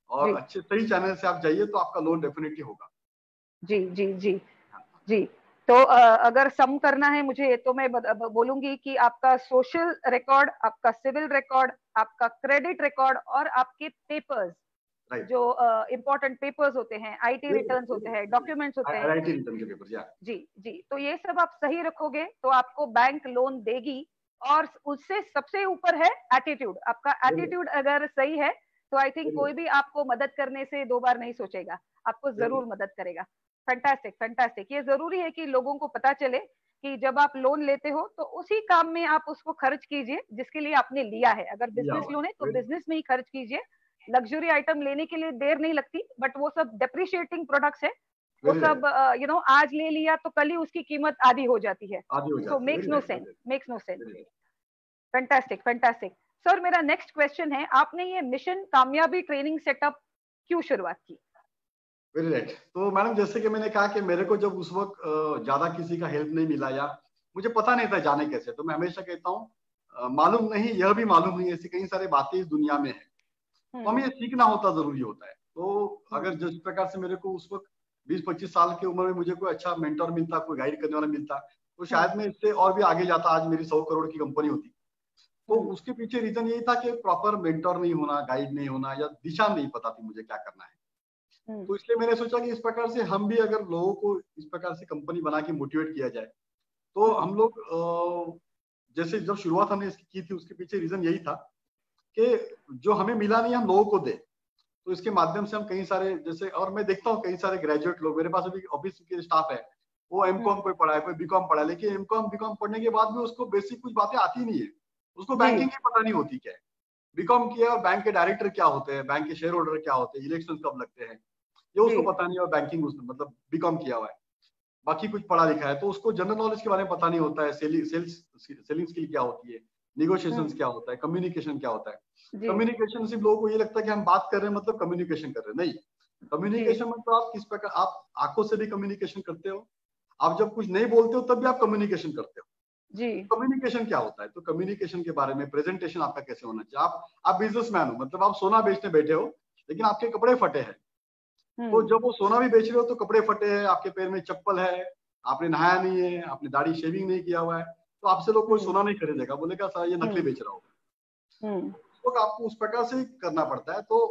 और अच्छे सही चैनल से आप जाइए तो आपका लोन डेफिनेटली होगा। जी जी जी जी। तो अगर सम करना है मुझे तो मैं बोलूंगी कि आपका सोशल रिकॉर्ड, आपका सिविल रिकॉर्ड, आपका क्रेडिट रिकॉर्ड और आपके पेपर्स, right. जो इम्पोर्टेंट uh, पेपर्स होते हैं, आईटी रिटर्न्स होते हैं, डॉक्यूमेंट्स होते हैं, आईटी रिटर्न के पेपर्स, या जी जी, तो ये सब आप सही रखोगे तो आपको बैंक लोन देगी। और उससे सबसे ऊपर है एटीट्यूड। आपका एटीट्यूड अगर सही है तो आई थिंक कोई भी आपको मदद करने से दो बार नहीं सोचेगा, आपको जरूर मदद करेगा। Fantastic fantastic. ये जरूरी है कि लोगों को पता चले कि जब आप लोन लेते हो तो उसी काम में आप उसको खर्च कीजिए जिसके लिए आपने लिया है। अगर बिजनेस लोन है तो बिजनेस में ही खर्च कीजिए। लग्जरी आइटम लेने के लिए देर नहीं लगती, बट वो सब डेप्रिशिएटिंग प्रोडक्ट्स है, वो सब यू नो आज ले लिया तो कल ही उसकी कीमत आधी हो जाती है। So makes no sense, makes no sense. Fantastic fantastic. Sir मेरा नेक्स्ट क्वेश्चन है, आपने ये मिशन कामयाबी ट्रेनिंग सेटअप क्यों शुरुआत की? Very right. तो मैडम जैसे कि मैंने कहा कि मेरे को जब उस वक्त ज्यादा किसी का हेल्प नहीं मिला या मुझे पता नहीं था जाने कैसे, तो मैं हमेशा कहता हूँ मालूम नहीं, यह भी मालूम नहीं, ऐसी कई सारी बातें इस दुनिया में है, तो हमें ये सीखना होता जरूरी होता है। तो अगर जिस प्रकार से मेरे को उस वक्त बीस पच्चीस साल की उम्र में मुझे कोई अच्छा मेंटर मिलता, कोई गाइड करने वाला मिलता, तो शायद मैं इससे और भी आगे जाता, आज मेरी सौ करोड़ की कंपनी होती। तो उसके पीछे रीजन यही था कि प्रॉपर मेंटर नहीं होना, गाइड नहीं होना, या दिशा नहीं पता थी मुझे क्या करना है। तो इसलिए मैंने सोचा कि इस प्रकार से हम भी अगर लोगों को इस प्रकार से कंपनी बना के मोटिवेट किया जाए, तो हम लोग जैसे जब शुरुआत हमने इसकी की थी उसके पीछे रीजन यही था कि जो हमें मिला नहीं हम लोगों को दे। तो इसके माध्यम से हम कई सारे, जैसे और मैं देखता हूँ कई सारे ग्रेजुएट लोग, मेरे पास अभी ऑफिस के स्टाफ है, वो एम कॉम कोई पढ़ा है, कोई बी कॉम पढ़ा है, लेकिन एम कॉम बी कॉम पढ़ने के बाद भी उसको बेसिक कुछ बातें आती नहीं है, उसको बैंकिंग की पता नहीं होती क्या है। बीकॉम किया और बैंक के डायरेक्टर क्या होते हैं, बैंक के शेयर होल्डर क्या होते हैं, इलेक्शन कब लगते हैं, ये उसको पता नहीं है। और बैंकिंग उसने मतलब बीकॉम किया हुआ है, बाकी कुछ पढ़ा लिखा है, तो उसको जनरल नॉलेज के बारे में पता नहीं होता है, सेलिंग सेल्स सेलिंग स्किल क्या होती है, निगोशिएशंस क्या होता है, कम्युनिकेशन क्या होता है। कम्युनिकेशन सिर्फ लोगों को ये लगता है कि हम बात कर रहे हैं मतलब कम्युनिकेशन कर रहे हैं, नहीं। कम्युनिकेशन मतलब आप किस प्रकार, आप आंखों से भी कम्युनिकेशन करते हो, आप जब कुछ नहीं बोलते हो तब भी आप कम्युनिकेशन करते हो जी। कम्युनिकेशन क्या होता है, तो कम्युनिकेशन के बारे में, प्रेजेंटेशन आपका कैसे होना चाहिए। आप आप बिजनेसमैन हो, मतलब आप सोना बेचने बैठे हो लेकिन आपके कपड़े फटे हैं, तो जब वो सोना भी बेच रहे हो तो कपड़े फटे हैं, आपके पैर में चप्पल है, आपने नहाया नहीं है, आपने दाढ़ी शेविंग नहीं किया हुआ है, तो आपसे लोग कोई सोना नहीं खरीदेगा, बोलेगा सर ये नकली बेच रहा होगा। तो आपको उस प्रकार से करना पड़ता है। तो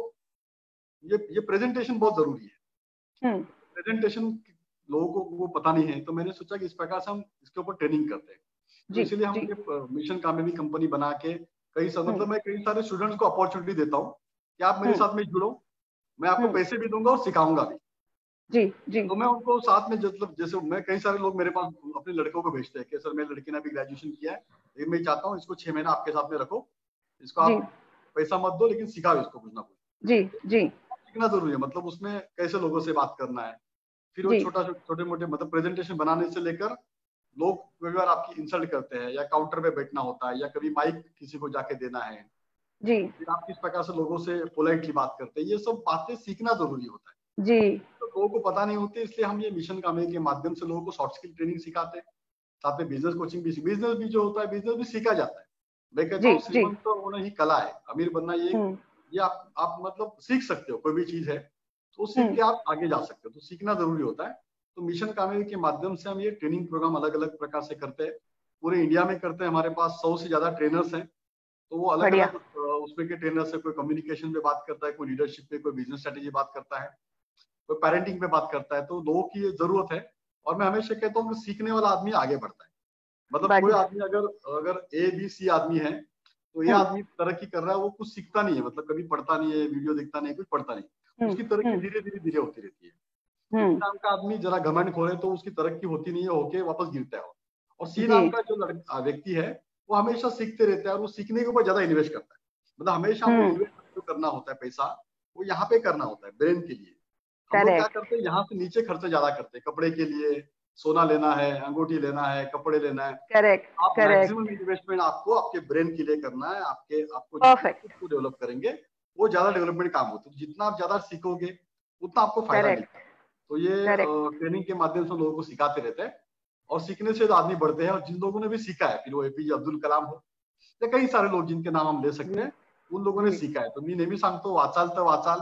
ये ये प्रेजेंटेशन बहुत जरूरी है। प्रेजेंटेशन लोगों को वो पता नहीं है, तो मैंने सोचा कि इस प्रकार से हम इसके ऊपर ट्रेनिंग करते हैं। तो इसलिए हम ये मिशन कामयाबी कंपनी बना के कई सारे, मतलब मैं कई सारे स्टूडेंट्स को अपॉर्चुनिटी देता हूँ कि आप मेरे साथ में जुड़ो, मैं आपको पैसे भी दूंगा और सिखाऊंगा भी। जी जी। तो मैं उनको साथ में, मतलब जैसे मैं, कई सारे लोग मेरे पास अपने लड़कों को भेजते हैं कि सर मेरे लड़के ने अभी ग्रेजुएशन किया है, लेकिन मैं चाहता हूँ इसको छह महीना आपके साथ में रखो, इसको आप पैसा मत दो लेकिन सिखाओ इसको कुछ ना कुछ। जी जी। सीखना जरूरी है, मतलब उसमें कैसे लोगों से बात करना है, फिर वो छोटा छोटे मोटे मतलब प्रेजेंटेशन बनाने से लेकर, लोग कई बार आपकी इंसल्ट करते हैं या काउंटर पे बैठना होता है या कभी माइक किसी को जाके देना है जी, फिर आप किस प्रकार से लोगों से पोलाइटली बात करते हैं, ये सब बातें सीखना जरूरी होता है जी। तो लोगों को पता नहीं होती, इसलिए हम ये मिशन कामयाबी के माध्यम से लोगों को सॉफ्ट स्किल ट्रेनिंग सिखाते हैं, साथ में बिजनेस कोचिंग भी। बिजनेस भी जो होता है, बिजनेस भी सीखा जाता है। मैं कहता हूँ श्रीमंत तो होना ही कला है, अमीर बनना ये ये आप आप मतलब सीख सकते हो, कोई भी चीज है तो सीख के आप आगे जा सकते हो, तो सीखना जरूरी होता है। तो मिशन कामयाबी के माध्यम से हम ये ट्रेनिंग प्रोग्राम अलग अलग प्रकार से करते हैं, पूरे इंडिया में करते हैं। हमारे पास सौ से ज्यादा ट्रेनर्स हैं, तो वो अलग अलग उसमें के ट्रेनर से, कोई कम्युनिकेशन पे बात करता है, कोई लीडरशिप पे, कोई बिजनेस स्ट्रेटेजी बात करता है, कोई पेरेंटिंग पे बात करता है। तो लोगों की ये जरूरत है, और मैं हमेशा कहता हूँ कि सीखने वाला आदमी आगे बढ़ता है। मतलब कोई आदमी अगर अगर ए बी सी आदमी है, तो ये आदमी तरक्की कर रहा है, वो कुछ सीखता नहीं है, मतलब कभी पढ़ता नहीं है, वीडियो देखता नहीं, कुछ पढ़ता नहीं, उसकी तरक्की धीरे धीरे धीरे होती रहती है। बी नाम का आदमी जरा घमंड खोले तो उसकी तरक्की होती नहीं है, होके वापस गिरता है। और सी नाम का जो व्यक्ति है वो हमेशा सीखते रहता है, और वो सीखने के ऊपर ज्यादा इन्वेस्ट करता है। मतलब हमेशा हमको इन्वेस्ट करना होता है, पैसा वो यहाँ पे करना होता है ब्रेन के लिए। हम लोग क्या करते हैं, यहाँ से नीचे खर्चे ज्यादा करते हैं, कपड़े के लिए, सोना लेना है, अंगूठी लेना है, कपड़े लेना है। करेक्ट। आप मैक्सिमम इन्वेस्टमेंट आपको आपके ब्रेन के लिए करना है, आपके आपको जितना डेवलप करेंगे वो ज्यादा डेवलपमेंट काम होता है। जितना आप ज्यादा सीखोगे उतना आपको फायदा मिलता है। तो ये ट्रेनिंग के माध्यम से लोगों को सिखाते रहते हैं, और सीखने से आदमी बढ़ते हैं। और जिन लोगों ने भी सीखा है, फिर वो एपीजे अब्दुल कलाम हो या कई सारे लोग जिनके नाम हम ले सकते हैं, उन लोगों ने सीखा है। तो मी नेहमी सांगतो, वाचाल तर वाचाल,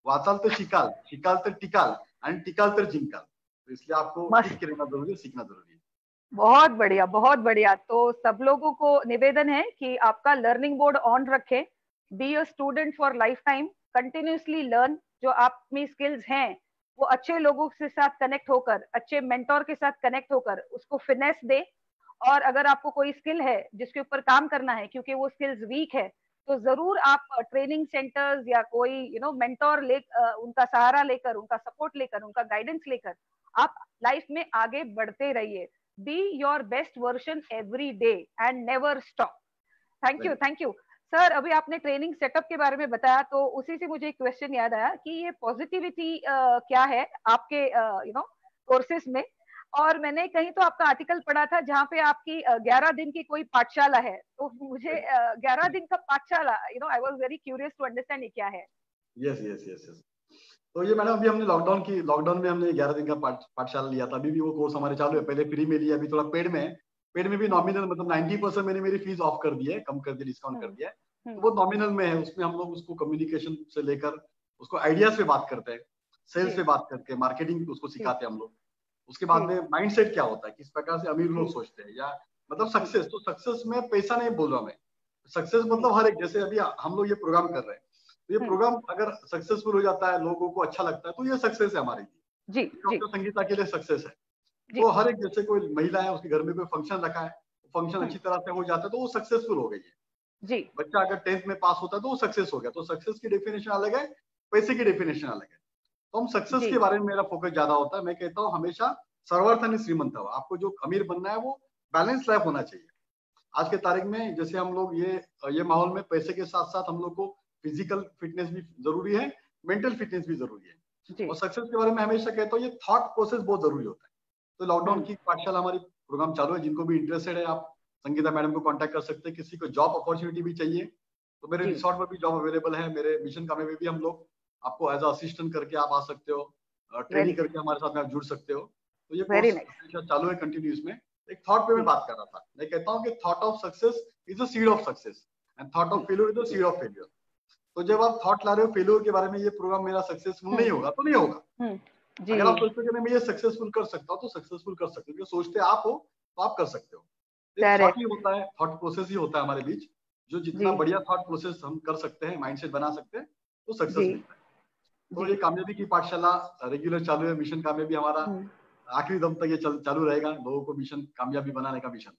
वाचाल तर शिकाल, शिकाल तर टिकाल आणि टिकाल तर जिंकाल. तो इसलिए आपको टिक के रहना जरूरी है, सीखना जरूरी है. बहुत बढ़िया, बहुत बढ़िया. तो सब लोगों को निवेदन है कि आपका लर्निंग बोर्ड ऑन रखें. Be a student for lifetime, continuously learn. जो आप में स्किल्स हैं वो अच्छे लोगों के साथ कनेक्ट होकर, अच्छे मेंटोर के साथ कनेक्ट होकर उसको फिनेस दे. और अगर आपको कोई स्किल है जिसके ऊपर काम करना है क्योंकि वो स्किल्स वीक है, तो जरूर आप ट्रेनिंग सेंटर्स या कोई यू नो मेंटोर ले उनका सहारा लेकर, उनका सपोर्ट लेकर, उनका गाइडेंस लेकर आप लाइफ में आगे बढ़ते रहिए. Be your best version every day and never stop. Thank you, thank you sir. अभी आपने ट्रेनिंग सेटअप के बारे में बताया तो उसी से मुझे एक क्वेश्चन याद आया कि ये पॉजिटिविटी uh, क्या है आपके यू नो कोर्सेज में. और मैंने कहीं तो आपका आर्टिकल पढ़ा था जहाँ पे आपकी ग्यारह दिन की कोई पाठशाला है. तो मुझे ग्यारह दिन का पाठशाला, you know I was very curious to understand ये क्या है. Yes yes yes yes. तो ये मैडम अभी हमने लॉकडाउन की लॉकडाउन में हमने ग्यारह दिन का पाठशाला लिया था. अभी भी वो कोर्स हमारे चालू है. पहले फ्री में लिया, अभी थोड़ा पेड में है. पेड में भी नॉमिनल मतलब नब्बे परसेंट मैंने मेरी फीस ऑफ कर दी है, कम कर दी, डिस्काउंट कर दिया है. तो वो नॉमिनल में है. उसमें हम लोग उसको कम्युनिकेशन से लेकर उसको आइडियाज पे बात करते हैं, सेल्स पे बात करके मार्केटिंग उसको सिखाते हैं हम लोग. उसके बाद में माइंडसेट क्या होता है, किस प्रकार से अमीर लोग सोचते हैं, या मतलब सक्सेस. तो सक्सेस में पैसा नहीं बोल रहा मैं. सक्सेस मतलब हर एक, जैसे अभी हम लोग ये प्रोग्राम कर रहे हैं, तो ये प्रोग्राम अगर सक्सेसफुल हो जाता है, लोगों को अच्छा लगता है, तो ये सक्सेस है हमारे लिए. जी, डॉक्टर संगीता के लिए सक्सेस है. तो हर एक, जैसे कोई महिला है उसके घर में कोई फंक्शन रखा है, फंक्शन अच्छी तरह से हो जाता है तो वो सक्सेसफुल हो गई है. जी. बच्चा अगर टेंथ में पास होता है तो वो सक्सेस हो गया. तो सक्सेस की डेफिनेशन अलग है, पैसे की डेफिनेशन अलग है. तो हम सक्सेस के बारे में मेरा फोकस ज्यादा होता है. मैं कहता हूँ हमेशा सर्वार्थ नहीं श्रीमंत हो. आपको जो अमीर बनना है वो बैलेंस लाइफ होना चाहिए. आज के तारीख में जैसे हम लोग ये ये माहौल में पैसे के साथ साथ हम लोग को फिजिकल फिटनेस भी जरूरी है, मेंटल फिटनेस भी जरूरी है. और सक्सेस के बारे में हमेशा कहता हूँ ये थॉट प्रोसेस बहुत जरूरी होता है. तो लॉकडाउन की पाठशाला हमारी प्रोग्राम चालू है. जिनको भी इंटरेस्टेड है आप संगीता मैडम को कांटेक्ट कर सकते हैं. किसी को जॉब अपॉर्चुनिटी भी चाहिए तो मेरे रिसोर्ट पर भी जॉब अवेलेबल है. मेरे मिशन कामे में भी हम लोग आपको एज असिस्टेंट करके आप आ सकते हो, ट्रेनिंग करके हमारे साथ में आप जुड़ सकते हो. तो ये कोर्स हमेशा चालू है कंटिन्यूस में. एक थॉट पे मैं बात कर रहा था. मैं कहता हूँ कि thought of success is a seed of success and thought of failure is a seed of failure. तो जब आप थॉट ला रहे हो फेल्योर के बारे में, ये प्रोग्राम मेरा सक्सेसफुल नहीं होगा तो नहीं होगा. अगर आप सोचते हो कि मैं ये सक्सेसफुल कर सकता हूँ तो सक्सेसफुल कर सकते हो. सोचते आप हो तो आप कर सकते हो. थॉट ही होता है, थॉट प्रोसेस ही होता है हमारे बीच. जो जितना बढ़िया थॉट प्रोसेस हम कर सकते हैं, माइंडसेट बना सकते हैं, तो सक्सेस मिलता है. तो ये कामयाबी की पाठशाला रेगुलर चालू है. मिशन कामयाबी हमारा आखिरी दम तक ये चल, चालू रहेगा. लोगों को मिशन कामयाबी बनाने का मिशन.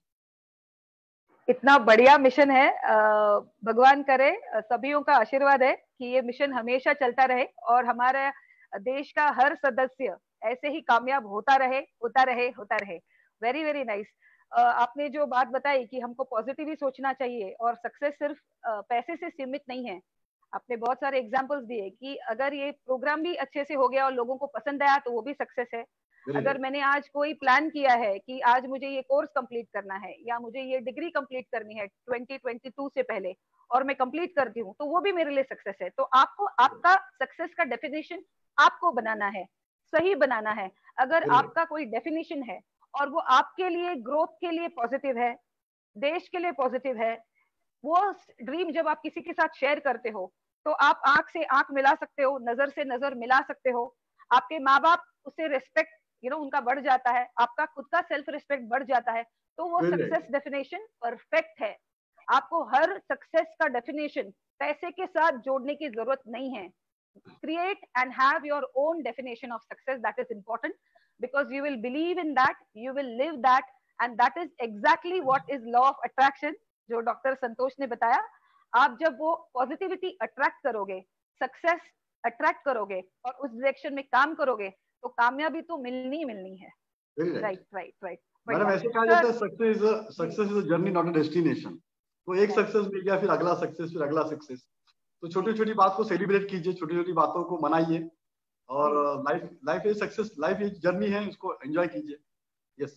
इतना बढ़िया मिशन है. भगवान करे, सभीयों का आशीर्वाद है कि ये मिशन हमेशा चलता रहे और हमारे देश का हर सदस्य ऐसे ही कामयाब होता रहे, होता रहे, होता रहे. Very very nice. आपने जो बात बताई कि हमको पॉजिटिव ही सोचना चाहिए और सक्सेस सिर्फ पैसे से सीमित नहीं है. आपने बहुत सारे एग्जांपल्स दिए कि अगर ये प्रोग्राम भी अच्छे से हो गया और लोगों को पसंद आया तो वो भी सक्सेस है. अगर मैंने आज कोई प्लान किया है कि आज मुझे ये कोर्स कंप्लीट करना है या मुझे ये डिग्री कंप्लीट करनी है ट्वेंटी ट्वेंटी टू से पहले और मैं कंप्लीट करती हूँ, तो वो भी मेरे लिए सक्सेस है. तो आपको आपका सक्सेस का डेफिनेशन आपको बनाना है, सही बनाना है. अगर आपका कोई डेफिनेशन है और वो आपके लिए ग्रोथ के लिए पॉजिटिव है, देश के लिए पॉजिटिव है, वो ड्रीम जब आप किसी के साथ शेयर करते हो तो आप आंख से आंख मिला सकते हो, नजर से नजर मिला सकते हो. आपके माँ बाप उससे रिस्पेक्ट यू नो उनका बढ़ जाता है, आपका खुद का सेल्फ रिस्पेक्ट बढ़ जाता है. तो वो सक्सेस डेफिनेशन परफेक्ट है. आपको हर सक्सेस का डेफिनेशन पैसे के साथ जोड़ने की जरूरत नहीं है. create and have your own definition of success. That is important because you will believe in that, you will live that, and that is exactly what is law of attraction जो doctor Santosh ने बताया. आप जब वो positivity attract करोगे, success attract करोगे और उस डायरेक्शन में काम करोगे तो कामयाबी तो मिलनी ही मिलनी है. Right right right. मैडम ऐसे कहा जाता है success is a success is a journey not a destination. तो एक सक्सेस मिल गया, फिर अगला सक्सेस, फिर अगला सक्सेस. तो छोटी छोटी बात को सेलिब्रेट कीजिए, छोटी छोटी बातों को मनाइए और लाइफ लाइफ ये सक्सेस लाइफ ये जर्नी है, इसको एंजॉय कीजिए. यस.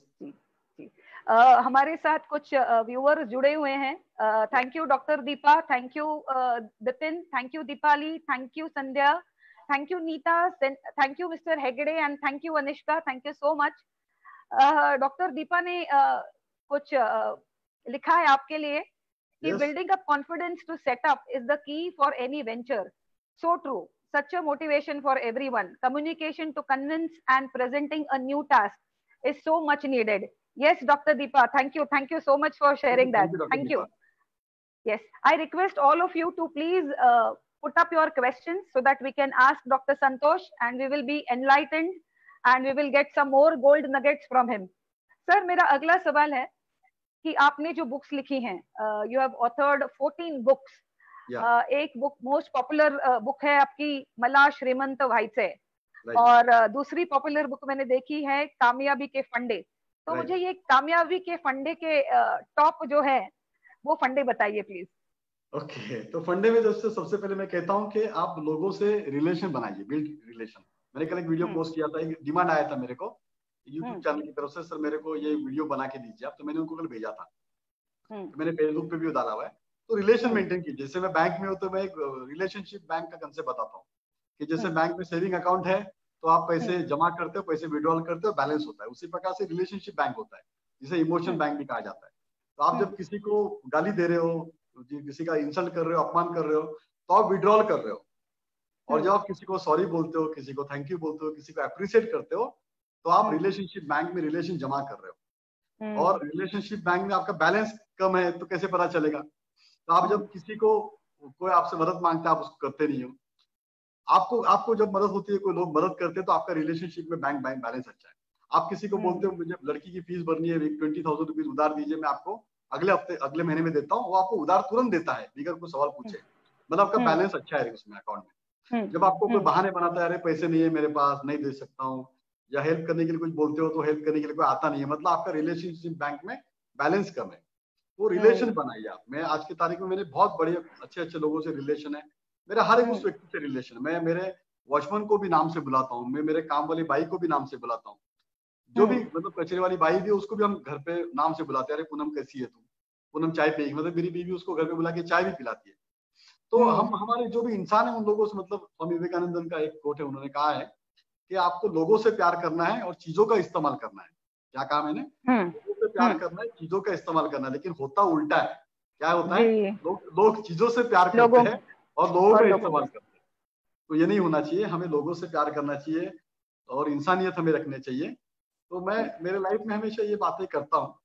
Uh, हमारे साथ कुछ व्यूअर्स uh, जुड़े हुए हैं. Thank you doctor Deepa, thank you Bipin, thank you Deepali, thank you Sandhya, thank you Neeta, thank you mister Hegde and thank you Anishka. Thank you so much. Doctor Deepa ने uh, कुछ uh, लिखा है आपके लिए कि building up confidence to set up is the key for any venture. So true. such a motivation for everyone. Communication to convince and presenting a new task is so much needed. Yes, Doctor Deepa, thank you. Thank you so much for sharing that. Thank you, Doctor Thank Deepa. you. Yes, I request all of you to please uh, put up your questions so that we can ask Doctor Santosh and we will be enlightened and we will get some more gold nuggets from him. Sir, मेरा अगला सवाल है कि आपने जो books लिखी हैं, you have authored fourteen books. एक बुक मोस्ट पॉपुलर बुक है आपकी मला श्रीमंत व्हायचे, और uh, दूसरी पॉपुलर बुक मैंने देखी है कामयाबी के फंडे. तो right. मुझे ये कामयाबी के फंडे के टॉप uh, जो है वो फंडे बताइए प्लीज. ओके okay, तो फंडे में दोस्तों सबसे पहले मैं कहता हूँ कि आप लोगों से रिलेशन बनाइए, बिल्ड रिलेशन. मैंने कल एक वीडियो पोस्ट किया था, एक डिमांड आया था मेरे को यूट्यूब चैनल की तरफ से, सर मेरे को ये वीडियो बना के दीजिए आप. तो मैंने उनको कल भेजा था, तो मैंने फेसबुक पे भी डाला हुआ है. तो रिलेशन मेंटेन कीजिए. जैसे मैं बैंक में हूँ तो मैं एक रिलेशनशिप बैंक का कंसेप्ट बताता हूँ कि जैसे बैंक में सेविंग अकाउंट है तो आप पैसे जमा करते हो, पैसे विड्रॉल करते हो, बैलेंस होता है. उसी प्रकार से रिलेशनशिप बैंक होता है, जिसे इमोशन बैंक भी कहा जाता है. तो आप जब किसी को गाली दे रहे हो, किसी का इंसल्ट कर रहे हो, अपमान कर रहे हो, तो आप विड्रॉल कर रहे हो. और जब आप किसी को सॉरी बोलते हो, किसी को थैंक यू बोलते हो, किसी को अप्रिशिएट करते हो, तो आप रिलेशनशिप बैंक में रिलेशन जमा कर रहे हो. और रिलेशनशिप बैंक में आपका बैलेंस कम है तो कैसे पता चलेगा? तो आप जब किसी को, कोई आपसे मदद मांगता है, आप उसको करते नहीं हो. आपको आपको जब मदद होती है, कोई लोग मदद करते हैं, तो आपका रिलेशनशिप में बैंक बैंक बैलेंस अच्छा है. आप किसी को बोलते हो मुझे लड़की की फीस भरनी है, ट्वेंटी थाउजेंड रुपीज उधार दीजिए, मैं आपको अगले हफ्ते अगले महीने में देता हूँ, वो आपको उधार तुरंत देता है बिगर कोई सवाल पूछे. मतलब आपका बैलेंस अच्छा है उसमें अकाउंट में. जब आपको कोई बहाने बनाता है, अरे पैसे नहीं है मेरे पास, नहीं दे सकता हूँ, या हेल्प करने के लिए कुछ बोलते हो तो हेल्प करने के लिए कोई आता नहीं है, मतलब आपका रिलेशनशिप बैंक में बैलेंस कम है. वो रिलेशन बनाइए आप. मैं आज की तारीख में मेरे बहुत बड़े अच्छे अच्छे लोगों से रिलेशन है. मेरा हर एक उस व्यक्ति से रिलेशन. मैं मेरे वॉचमैन को भी नाम से बुलाता हूँ, मैं मेरे काम वाली बाई को भी नाम से बुलाता हूँ, जो भी मतलब कचरे वाली बाई भी, उसको भी हम घर पे नाम से बुलाते हैं. अरे पूनम कैसी है तू? पूनम चाय पिएगी. मतलब मेरी बीवी उसको घर पे बुला के चाय भी पिलाती है. तो हम हमारे जो भी इंसान है उन लोगों से, मतलब स्वामी विवेकानंद का एक कोट है, उन्होंने कहा है कि आपको लोगों से प्यार करना है और चीजों का इस्तेमाल करना है. क्या कहा मैंने? लोगों से प्यार करना है, चीजों का इस्तेमाल करना है. लेकिन होता उल्टा है. क्या होता है? लोग लोग चीजों से प्यार करते हैं और लोगों का इस्तेमाल करते हैं. तो ये नहीं होना चाहिए. हमें लोगों से प्यार करना चाहिए और इंसानियत हमें रखनी चाहिए. तो मैं मेरे लाइफ में हमेशा ये बातें करता हूँ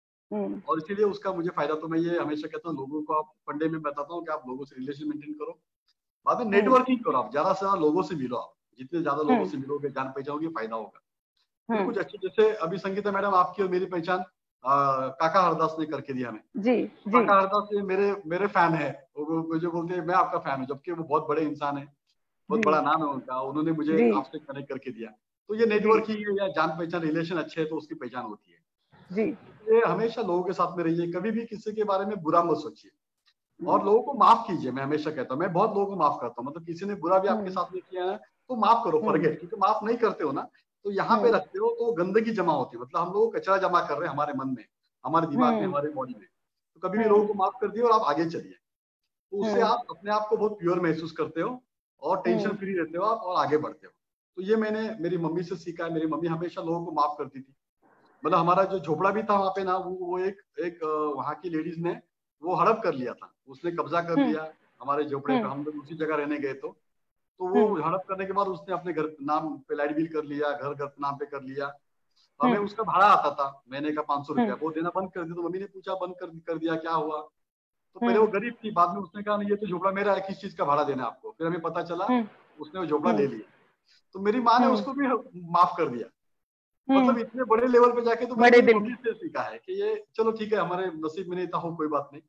और इसीलिए उसका मुझे फायदा. तो मैं ये हमेशा कहता हूँ लोगों को, आप फंडे में बताता हूँ कि आप लोगों से रिलेशन मेंटेन करो. बाद में नेटवर्किंग करो. आप ज्यादा से ज्यादा लोगों से मिलो. आप जितने ज्यादा लोगों से मिलोगे, जान पहचानोगे, फायदा होगा. फिर कुछ अच्छे, जैसे अभी संगीता मैडम आपकी और मेरी पहचान काका हरदास ने करके दिया हमें. जी, जी. काका हरदास ये मेरे मेरे फैन है. वो मुझे बोलते हैं मैं आपका फैन हूँ, जबकि वो बहुत बड़े इंसान है, बहुत बड़ा नाम है उनका. उन्होंने मुझे आपसे कनेक्ट करके दिया. तो ये नेटवर्किंग है या जान पहचान, रिलेशन अच्छे है तो उसकी पहचान होती है. जी. ये हमेशा लोगों के साथ में रहिए. कभी भी किसी के बारे में बुरा मत सोचिए और लोगों को माफ कीजिए. मैं हमेशा कहता हूँ, मैं बहुत लोगों को माफ करता हूँ. मतलब किसी ने बुरा भी आपके साथ में किया है तो माफ करो, फॉरगेट. क्योंकि माफ नहीं करते हो ना, तो यहाँ पे रखते हो तो गंदगी जमा होती है. मतलब हम लोग कचरा जमा कर रहे हैं हमारे मन में, हमारे दिमाग में, हमारे बॉडी में. तो कभी भी लोगों को माफ कर दिए और आप आगे चलिए. तो उससे आप अपने आप को बहुत प्योर महसूस करते हो और टेंशन फ्री रहते हो आप और आगे बढ़ते हो. तो ये मैंने मेरी मम्मी से सीखा है. मेरी मम्मी हमेशा लोगों को माफ करती थी. मतलब हमारा जो झोपड़ा भी था वहाँ पे ना, वो वो एक एक वहाँ की लेडीज ने वो हड़प कर लिया था. उसने कब्जा कर लिया हमारे झोपड़े पे. हम लोग उसी जगह रहने गए तो तो वो हड़प करने के बाद उसने अपने घर नाम पे लाइट बिल कर लिया, घर घर नाम पे कर लिया. हमें उसका भाड़ा आता था महीने का पाँच सौ रुपया, वो देना बंद कर दिया. तो मम्मी ने पूछा बंद कर, कर दिया क्या हुआ? तो पहले वो गरीब थी, बाद में उसने कहा नहीं ये तो झोपड़ा मेरा है, किस चीज का भाड़ा देना आपको? फिर हमें पता चला उसने वो झोपड़ा ले लिया. तो मेरी माँ ने उसको भी माफ कर दिया. मतलब इतने बड़े लेवल पे जाके तो मैंने मम्मी से सीखा है कि ये चलो ठीक है, हमारे नसीब में नहीं था हो, कोई बात नहीं.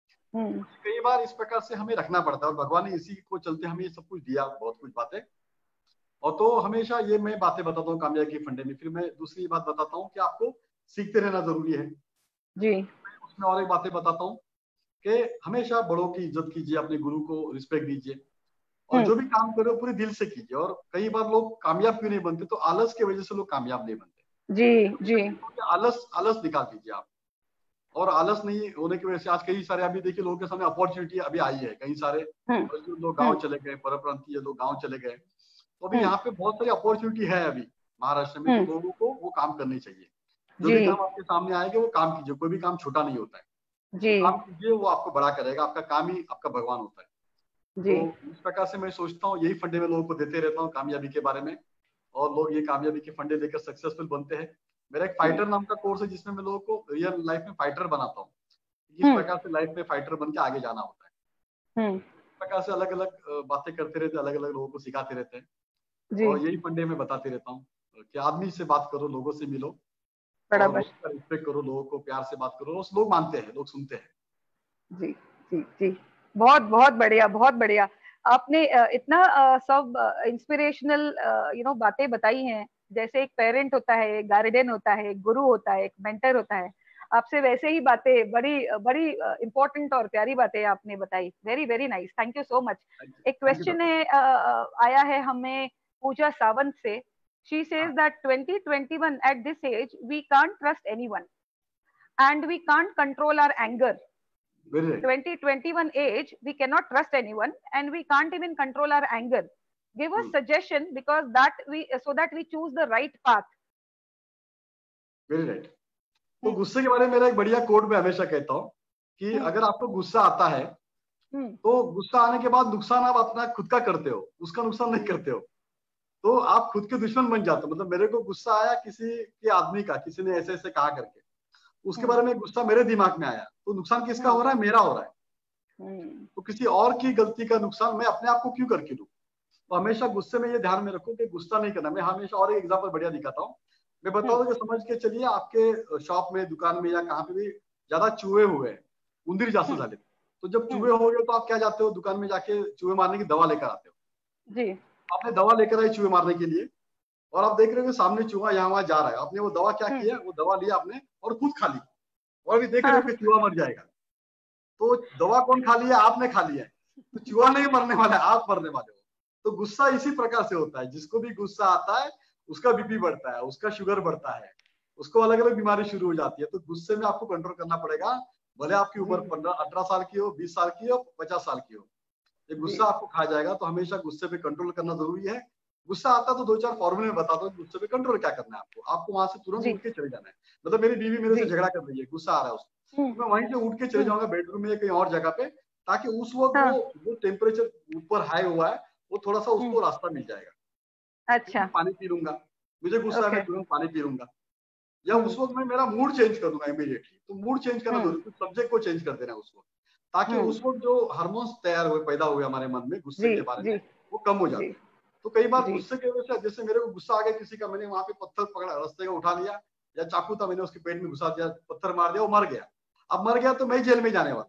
कई बार इस प्रकार से हमें रखना पड़ता है और भगवान ने इसी को चलते हमें ये सब कुछ दिया, बहुत कुछ बातें. और तो हमेशा ये मैं बातें बताता हूँ कामयाबी के फंडे में. फिर मैं दूसरी बात बताता हूँ कि आपको सीखते रहना जरूरी है. जी. मैं उसमें और एक बातें बताता हूँ कि हमेशा बड़ों की इज्जत कीजिए, अपने गुरु को रिस्पेक्ट दीजिए और जो भी काम करो पूरे दिल से कीजिए. और कई बार लोग कामयाब क्यों नहीं बनते? तो आलस की वजह से लोग कामयाब नहीं बनते. जी, जी. आलस आलस निकाल दीजिए आप. और आलस नहीं होने की वजह से आज कई सारे, अभी देखिए लोगों के सामने अपॉर्चुनिटी अभी आई है. कई सारे लोग गांव चले गए, परप्रांतीय लोग गांव चले गए. तो अभी यहाँ पे बहुत सारी अपॉर्चुनिटी है अभी महाराष्ट्र में. तो लोगों को वो काम करनी चाहिए. जो भी काम आपके सामने आएगा वो काम कीजिए. कोई भी काम छोटा नहीं होता है. जी. काम कीजिए, वो आपको बड़ा करेगा. आपका काम ही आपका भगवान होता है. जी तो इस प्रकार से मैं सोचता हूँ, यही फंडे में लोगों को देते रहता हूँ कामयाबी के बारे में, और लोग ये कामयाबी के फंडे लेकर सक्सेसफुल बनते हैं। मेरा एक फाइटर नाम का कोर्स है जिसमें मैं लोगों को रियल लाइफ में फाइटर बनाता हूँ, किस हम्म प्रकार से लाइफ में फाइटर बन के आगे जाना होता है। हम्म इस प्रकार से अलग अलग बातें करते रहते, अलग अलग लोगों को सिखाते रहते हैं, जी और यही फंडे में बताते रहता हूँ कि आदमी से बात करो, लोगों से मिलो, और बराबर। लोगों का रिस्पेक्ट करो, लोगों को प्यार से बात करो, लोग मानते हैं, लोग सुनते हैं। जी जी जी बहुत बहुत बढ़िया, बहुत बढ़िया। आपने अ, इतना अ, सब इंस्पिरेशनल यू नो बातें बताई हैं। जैसे एक पेरेंट होता है, एक गार्डियन होता है, एक गुरु होता है, एक मेंटर होता है, आपसे वैसे ही बातें बड़ी बड़ी इंपॉर्टेंट और प्यारी बातें आपने बताई। Very very nice, thank you so much. एक थैंक यू क्वेश्चन डॉक्टर। है, अ, अ, आया है हमें पूजा सावंत से। शी सेज हाँ, that twenty twenty one at this age we can't trust anyone and we can't control our anger. Very right. twenty twenty-one age, we cannot trust anyone and we can't even control our anger. Give us suggestion because that we so that we choose the right path. Very right. तो गुस्से के बारे में मेरा एक बढ़िया coat मैं हमेशा कहता हूँ कि हम्म, अगर आपको गुस्सा आता है हम्म, तो गुस्सा आने के बाद नुकसान आप अपना खुद का करते हो, उसका नुकसान नहीं करते हो, तो आप खुद के दुश्मन बन जाते हो। मतलब मेरे को गुस्सा आया किसी के आदमी का, किसी ने ऐसे ऐसे कहा करके, उसके हम्म, बारे में गुस्सा मेरे दिमाग में आया, तो नुकसान किसका हम्म, हो रहा है? मेरा हो रहा है। हम्म, तो किसी और की गलती का नुकसान मैं अपने आप को क्यों करके लूं? तो हमेशा गुस्से में ये ध्यान में रखो कि गुस्सा नहीं करना। मैं हमेशा और एक एग्जांपल बढ़िया दिखाता हूँ। मैं हम्म, बताऊँ कि समझ के चलिए, आपके शॉप में, दुकान में या कहाँ पे भी ज्यादा चूहे हुए हैं, उंदीर जास्त हम्म, झाले, तो जब हम्म, चूहे हो गए तो आप क्या जाते हो, दुकान में जाके चूहे मारने की दवा लेकर आते हो। जी आपने दवा लेकर आई चूहे मारने के लिए, और आप देख रहे हो कि सामने चूहा यहाँ वहां जा रहा है, आपने वो दवा क्या हम्म, किया, वो दवा लिया आपने और खुद खा ली, और अभी देख रहे हाँ, हो कि चूहा मर जाएगा। तो दवा कौन खा लिया? आपने खा लिया है। तो चूहा नहीं मरने वाला है, आप मरने वाले हो। तो गुस्सा इसी प्रकार से होता है, जिसको भी गुस्सा आता है उसका बीपी बढ़ता है, उसका शुगर बढ़ता है, उसको अलग अलग बीमारी शुरू हो जाती है। तो गुस्से में आपको कंट्रोल करना पड़ेगा, भले आपकी जी उम्र पंद्रह अठारह साल की हो, बीस साल की हो, पचास साल की हो, ये जी गुस्सा आपको खा जाएगा। तो हमेशा गुस्से पे कंट्रोल करना जरूरी है। गुस्सा आता है तो दो चार फॉर्मूले में बता दो, गुस्से पे कंट्रोल क्या करना है आपको। आपको वहां से तुरंत जी उठ के चले जाना है। मतलब मेरी बीवी मेरे से जी झगड़ा कर रही है, गुस्सा आ रहा है उसको, हम्म, तो मैं वहीं से उठ के चले हम्म, जाऊंगा बेडरूम में या कहीं और जगह पे, ताकि उस वक्त हाँ, वो जो टेम्परेचर ऊपर हाई हुआ है वो थोड़ा सा हम्म, उसको रास्ता मिल जाएगा। फिर मैं अच्छा, पानी पी लूंगा, मुझे गुस्सा है ओके, मैं तुरंत पानी पी लूंगा, या हम्म, उस वक्त मैं मेरा मूड चेंज कर दूंगा इमीडिएटली। तो मूड चेंज करना हम्म, जरूरी, कुछ सब्जेक्ट को चेंज कर देना है उस वक्त, ताकि हम्म, उस वक्त जो हार्मोन्स तैयार हुए, पैदा हुए हमारे मन में गुस्से जी के बारे जी में, वो कम हो जी जाते हैं। तो कई बार जी गुस्से की वजह से, जैसे मेरे को गुस्सा आ गया किसी का, मैंने वहां पे पत्थर पकड़ा, रास्ते का उठा लिया, या चाकू था मैंने उसके पेट में घुसा दिया, पत्थर मार दिया, वो मर गया। अब मर गया तो मैं जेल में जाने वाला।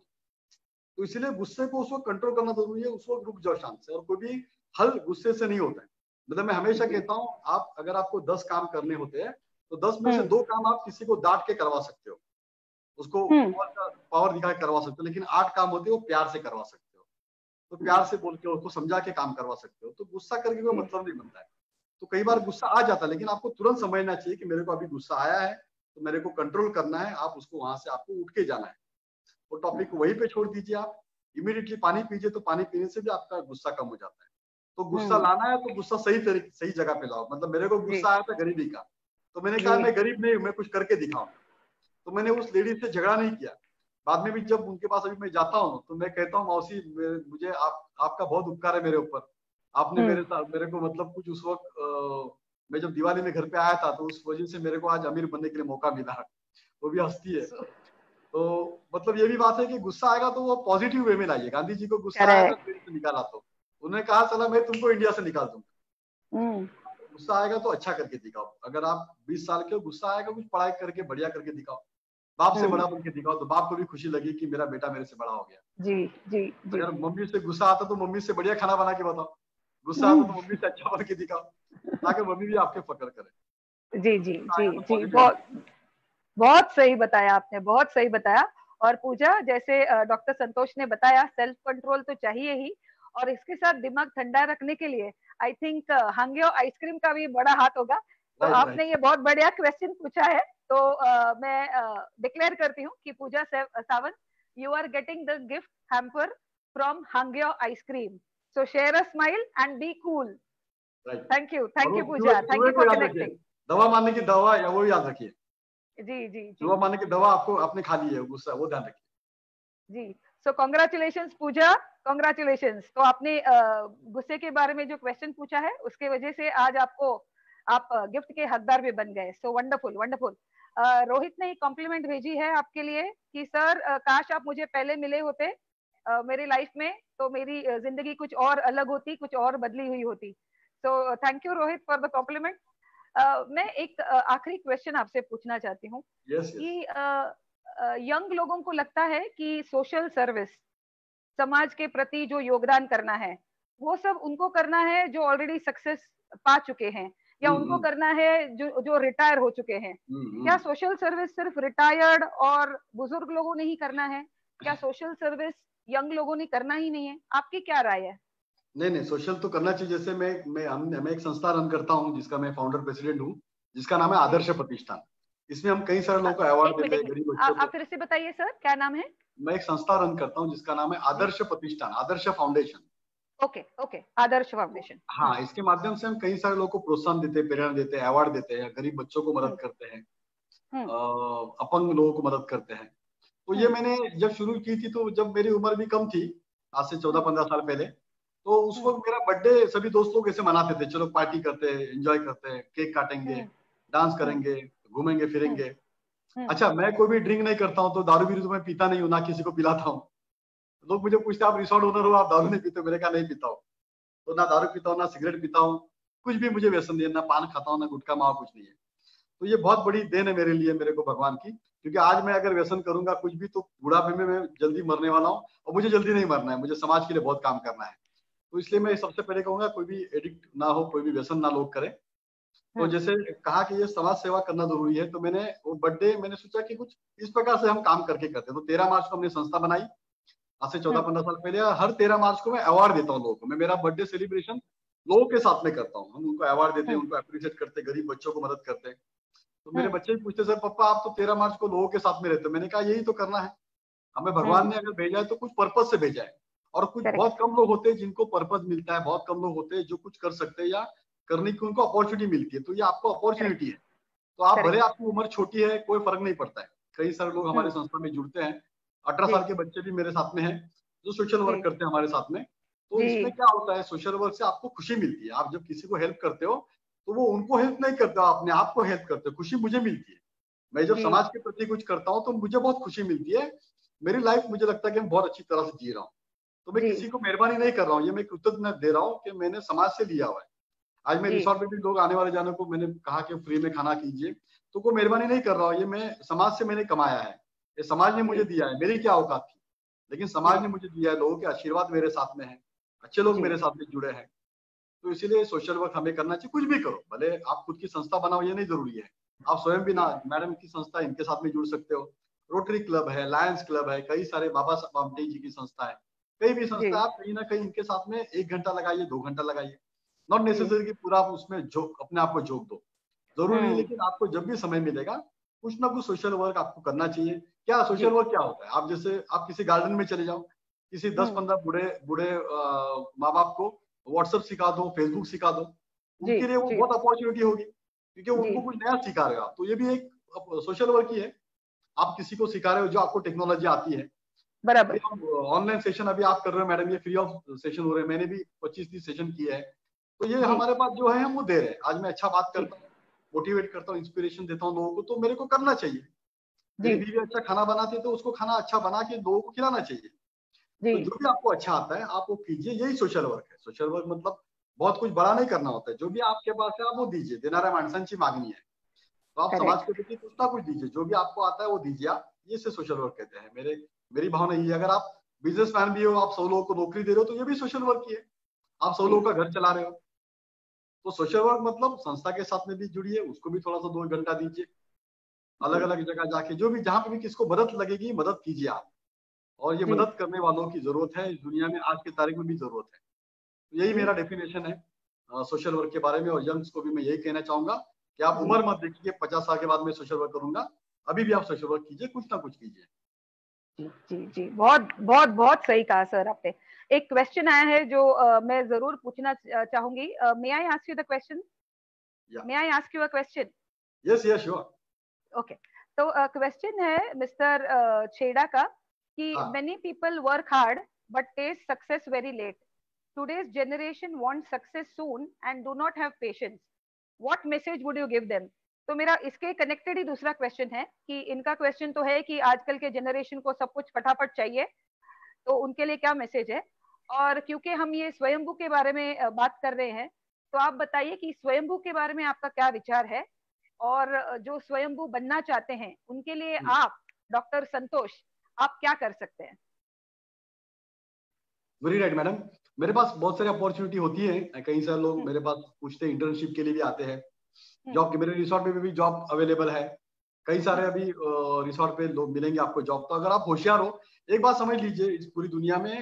तो इसलिए गुस्से को उस वक्त कंट्रोल करना जरूरी है, उस वक्त रुक जाओ शांत से, और कोई भी हल गुस्से से नहीं होता है। मतलब मैं हमेशा जी कहता हूँ, आप अगर आपको दस काम करने होते हैं तो दस में से हम्म दो काम आप किसी को डांट के करवा सकते हो, उसको हम्म पावर का पावर दिखा के करवा सकते हो, लेकिन आठ काम होते हैं वो प्यार से करवा सकते हो। तो हम्म, प्यार से बोल के उसको समझा के काम करवा सकते हो। तो गुस्सा करके कोई जी मतलब नहीं बनता है। तो कई बार गुस्सा आ जाता है, लेकिन आपको तुरंत समझना चाहिए कि मेरे को अभी गुस्सा आया है, तो मेरे को कंट्रोल करना है। आप उसको वहां से आपको उठ के जाना है, वो टॉपिक को वहीं पे छोड़ दीजिए। आप इमीडिएटली पानी पीजिए, तो पानी पीने से भी आपका गुस्सा कम हो जाता है। तो गुस्सा हम्म, लाना है तो गुस्सा सही तरीके सही जगह पे लाओ। मतलब मेरे को जी गुस्सा आया था गरीबी का, तो मैंने जी कहा मैं गरीब नहीं हूं, मैं कुछ करके दिखाऊंगा। तो मैंने उस लेडी से झगड़ा नहीं किया। बाद में भी जब उनके पास अभी मैं जाता हूँ तो मैं कहता हूँ, मौसी मुझे आप आपका बहुत उपकार है मेरे ऊपर। आपने हम्म, मेरे साथ मेरे को मतलब कुछ उस वक्त अ, मैं जब दिवाली में घर पे आया था, तो उस वजह से मेरे को आज अमीर बनने के लिए मौका मिला। वो भी हंसती है। तो मतलब ये भी बात है कि गुस्सा आएगा तो वो पॉजिटिव वे में लाइए। गांधी जी को गुस्सा आया था, करेक्ट, जेल से निकाला, तो उन्होंने कहा चला मैं तुमको इंडिया से निकाल दूंगा। हम्म, गुस्सा आएगा तो अच्छा करके दिखाओ। अगर आप बीस साल के हो, गुस्सा आएगा कुछ पढ़ाई करके बढ़िया करके दिखाओ, बाप से हम्म, बड़ा बन के दिखाओ, तो बाप को भी खुशी लगी कि मेरा बेटा मेरे से बड़ा हो गया। जी जी जी अगर मम्मी से गुस्सा आता तो मम्मी से बढ़िया खाना बना के बताओ, गुस्सा आता हम्म, तो मम्मी से अच्छा बन के दिखाओ, ताकि मम्मी भी आपके फकर करे। जी जी गुस्सा जी आएगा तो जी पॉजिटिव बहुत वे। बहुत सही बताया आपने, बहुत सही बताया। और पूजा, जैसे डॉक्टर संतोष ने बताया, सेल्फ कंट्रोल तो चाहिए ही, और इसके साथ दिमाग ठंडा रखने के लिए आई थिंक हंग्यो आइसक्रीम का भी बड़ा हाथ होगा। तो राइट राइट। आपने ये बहुत बढ़िया क्वेश्चन पूछा है। तो uh, मैं डिक्लेयर uh, करती हूँ कि Pooja Sawant, you are getting the gift hamper from Hangyo ice cream. So share a smile and be cool. Right. Thank you, और थैंक वो यू चूहे पूजा, थैंक चूहे यू को फॉर याद रखिए, कनेक्टिंग। दवा मारने की दवा या वो याद रखिए। जी जी जी चूहा मारने की दवा आपको आपने खा ली है, गुस्सा वो ध्यान रखिए। जी। So congratulations Pooja, congratulations. तो आपने गुस्से के बारे में जो क्वेश्चन पूछा है उसके वजह से आज आपको आप गिफ्ट के हकदार भी बन गए। So wonderful wonderful. रोहित ने एक कॉम्प्लीमेंट भेजी है आपके लिए कि सर काश आप मुझे पहले मिले होते uh, मेरी लाइफ में, तो मेरी जिंदगी कुछ और अलग होती, कुछ और बदली हुई होती। So thank you Rohit for the compliment. मैं एक uh, आखिरी क्वेश्चन आपसे पूछना चाहती हूँ yes, yes. कि यंग uh, लोगों को लगता है कि सोशल सर्विस, समाज के प्रति जो योगदान करना है वो सब उनको करना है जो ऑलरेडी सक्सेस पा चुके हैं, या उनको करना है जो जो रिटायर हो चुके हैं। क्या सोशल सर्विस सिर्फ रिटायर्ड और बुजुर्ग लोगों ने ही करना है? क्या सोशल सर्विस यंग लोगों ने करना ही नहीं है? आपकी क्या राय है? नहीं नहीं, सोशल तो करना चाहिए। जैसे मैं मैं हम मैं एक संस्था रन करता हूँ जिसका मैं फाउंडर प्रेसिडेंट हूँ, जिसका नाम है आदर्श प्रतिष्ठान। इसमें हम कई सारे लोगों को अवार्ड देते हैं, गरीब बच्चों को। आप फिर से बताइए सर, क्या नाम है? मैं एक संस्था रन करता हूँ जिसका नाम है Adarsh Pratishthan, Adarsh foundation. Okay okay, Adarsh foundation. हाँ, इसके माध्यम से हम कई सारे लोगों को प्रोत्साहन देते हैं, प्रेरणा देते हैं, अवार्ड देते हैं, गरीब बच्चों को मदद करते हैं, अपंग लोगों को मदद करते हैं। तो ये मैंने जब शुरू की थी तो जब मेरी उम्र भी कम थी, आज से चौदह पंद्रह साल पहले, तो उस वक्त मेरा बर्थडे सभी दोस्त लोग ऐसे मनाते थे, चलो पार्टी करते हैं, एंजॉय करते हैं, केक काटेंगे, डांस करेंगे, घूमेंगे फिरेंगे। अच्छा, मैं कोई भी ड्रिंक नहीं करता हूँ, तो दारू भी तो मैं पीता नहीं हूँ, ना किसी को पिलाता हूँ। लोग मुझे पूछते आप रिसोर्ट ओनर हो, आप दारू नहीं पीते? मैंने कहा नहीं पीता हूँ। तो ना दारू पीता हूँ, ना सिगरेट पीता हूँ, कुछ भी मुझे व्यसन नहीं है, ना पान खाता हूँ, ना गुटखा मावा, कुछ नहीं है। तो ये बहुत बड़ी देन है मेरे लिए, मेरे को भगवान की, क्योंकि आज मैं अगर व्यसन करूंगा कुछ भी तो बुढ़ापे में मैं जल्दी मरने वाला हूँ, और मुझे जल्दी नहीं मरना है, मुझे समाज के लिए बहुत काम करना है। तो इसलिए मैं सबसे पहले कहूंगा कोई भी एडिक्ट ना हो, कोई भी व्यसन ना लोग करें। तो जैसे कहा कि ये समाज सेवा करना जरूरी है, तो मैंने वो बर्थडे मैंने सोचा कि कुछ इस प्रकार से हम काम करके करते हैं। तो तेरह मार्च को हमने संस्था बनाई, आज से चौदह पंद्रह साल पहले। हर तेरह मार्च को मैं अवार्ड देता हूँ लोगों को। मैं मेरा बर्थडे सेलिब्रेशन लोगों के साथ में करता हूँ। हम उनको अवार्ड देते हैं, उनको अप्रिशिएट करते हैं, गरीब बच्चों को मदद करते हैं। तो मेरे बच्चे भी पूछते सर पापा आप तो तेरह मार्च को लोगों के साथ में रहते हो। मैंने कहा यही तो करना है, हमें भगवान ने अगर भेजा है तो कुछ पर्पज से भेजा है। और कुछ बहुत कम लोग होते हैं जिनको पर्पज मिलता है, बहुत कम लोग होते हैं जो कुछ कर सकते हैं या करने की उनको अपॉर्चुनिटी मिलती है। तो ये आपको अपॉर्चुनिटी है। तो आप भले आपकी उम्र छोटी है, कोई फर्क नहीं पड़ता है। कई सारे लोग हमारे संस्था में जुड़ते हैं, अठारह साल के बच्चे भी मेरे साथ में हैं जो सोशल वर्क करते हैं हमारे साथ में। तो इसमें क्या होता है, सोशल वर्क से आपको खुशी मिलती है। आप जब किसी को हेल्प करते हो तो वो उनको हेल्प नहीं करते हो, अपने आप को हेल्प करते हो। खुशी मुझे मिलती है। मैं जब समाज के प्रति कुछ करता हूँ तो मुझे बहुत खुशी मिलती है। मेरी लाइफ मुझे लगता है कि मैं बहुत अच्छी तरह से जी रहा हूँ। तो मैं किसी को मेहरबानी नहीं कर रहा हूँ, ये मैं कृतज्ञता दे रहा हूँ कि मैंने समाज से लिया हुआ है। आज मैं रिसोर्ट में भी लोग आने वाले जाने को मैंने कहा कि फ्री में खाना कीजिए, तो कोई मेहरबानी नहीं कर रहा हूँ, ये मैं समाज से मैंने कमाया है, ये समाज ने मुझे दिया है। मेरी क्या औकात थी, लेकिन समाज ने मुझे दिया है। लोगों के आशीर्वाद मेरे साथ में है, अच्छे लोग मेरे साथ में जुड़े हैं। तो इसीलिए सोशल वर्क हमें करना चाहिए। कुछ भी करो, भले आप खुद की संस्था बनाओ ये नहीं जरूरी है, आप स्वयं भी ना, मैडम की संस्था इनके साथ में जुड़ सकते हो। रोटरी क्लब है, लायंस क्लब है, कई सारे बाबा साहब आमटे जी की संस्था है, कई भी संस्था, आप कहीं ना कहीं इनके साथ में एक घंटा लगाइए, दो घंटा लगाइए। नॉट नेसेसरी कि पूरा आप उसमें झोंक अपने आप को झोंक दो, जरूरी नहीं। लेकिन आपको जब भी समय मिलेगा कुछ ना कुछ सोशल वर्क आपको करना चाहिए। क्या सोशल वर्क क्या होता है, आप जैसे आप किसी गार्डन में चले जाओ, किसी दस पंद्रह बूढ़े बूढ़े माँ बाप को व्हाट्सएप सिखा दो, फेसबुक सिखा दो, उनके लिए वो बहुत अपॉर्चुनिटी होगी, क्योंकि उनको कुछ नया सिखा रहे हो आप। तो ये भी एक सोशल वर्क ही है। आप किसी को सिखा रहे हो जो आपको टेक्नोलॉजी आती है। बराबर। ऑनलाइन सेशन अभी आप कर रहे हो मैडम, ये फ्री ऑफ सेशन हो रहे हैं। मैंने भी पच्चीस तीस सेशन किए हैं। तो ये हमारे पास जो है हम वो दे रहे हैं। आज मैं अच्छा बात करता हूँ, मोटिवेट करता हूँ, इंस्पिरेशन देता हूँ लोगों को, तो मेरे को करना चाहिए। मेरी बीवी अच्छा खाना बनाती है तो उसको खाना अच्छा बना के लोगों को खिलाना चाहिए। तो जो भी आपको अच्छा आता है आप वो कीजिए, यही सोशल वर्क है। सोशल वर्क मतलब बहुत कुछ बड़ा नहीं करना होता है, जो भी आपके पास है आप वो दीजिए। देणाऱ्या माणसांची मागणी है, तो आप समाज के प्रति कुछ ना कुछ दीजिए, जो भी आपको आता है वो दीजिए आप। ये से सोशल वर्क कहते हैं। मेरे मेरी भावना ये है, अगर आप बिजनेसमैन भी हो, आप सौ लोगों को नौकरी दे रहे हो, तो ये भी सोशल वर्क ही है। आप सौ लोगों का घर चला रहे हो। तो सोशल वर्क मतलब संस्था के साथ में भी जुड़िए, उसको भी थोड़ा सा दो घंटा दीजिए, अलग अलग जगह जाके, जो भी जहां पे भी किसको मदद लगेगी मदद कीजिए आप। और ये मदद करने वालों की जरूरत है इस दुनिया में, आज की तारीख में भी जरूरत है। तो यही मेरा डेफिनेशन है सोशल वर्क के बारे में। और यंग्स को भी मैं यही कहना चाहूंगा कि आप उम्र मत देखिए पचास साल के बाद मैं सोशल वर्क करूंगा, अभी भी आप सोशल वर्क कीजिए, कुछ ना कुछ कीजिए। जी जी जी, बहुत बहुत बहुत सही कहा सर आपने। एक क्वेश्चन आया है जो uh, मैं जरूर पूछना चाहूंगी। May I ask you the question? May I ask you a question? Yes yes sure. Okay, तो क्वेश्चन है मिस्टर छेड़ा का कि many people work hard but taste success very late. Today's generation wants success soon and do not have patience. What message would you give them? तो मेरा इसके connected ही दूसरा question है कि इनका क्वेश्चन तो है कि आजकल के जनरेशन को सब कुछ फटाफट चाहिए, तो उनके लिए क्या मैसेज है? और क्योंकि हम ये स्वयंभू के बारे में बात कर रहे हैं, तो आप बताइए कि स्वयंभू के बारे में आपका क्या विचार है, और जो स्वयंभू बनना चाहते हैं उनके लिए आप डॉक्टर संतोष आप क्या कर सकते हैं? वेरी राइट मैडम, मेरे पास बहुत सारी अपॉर्चुनिटी होती है, कई सारे लोग मेरे पास पूछते हैं, इंटर्नशिप के लिए भी आते हैं, जॉब के मेरे रिसोर्ट पे भी जॉब अवेलेबल है, कई सारे अभी रिसोर्ट पे लोग मिलेंगे आपको जॉब। तो अगर आप होशियार हो, एक बात समझ लीजिए, इस पूरी दुनिया में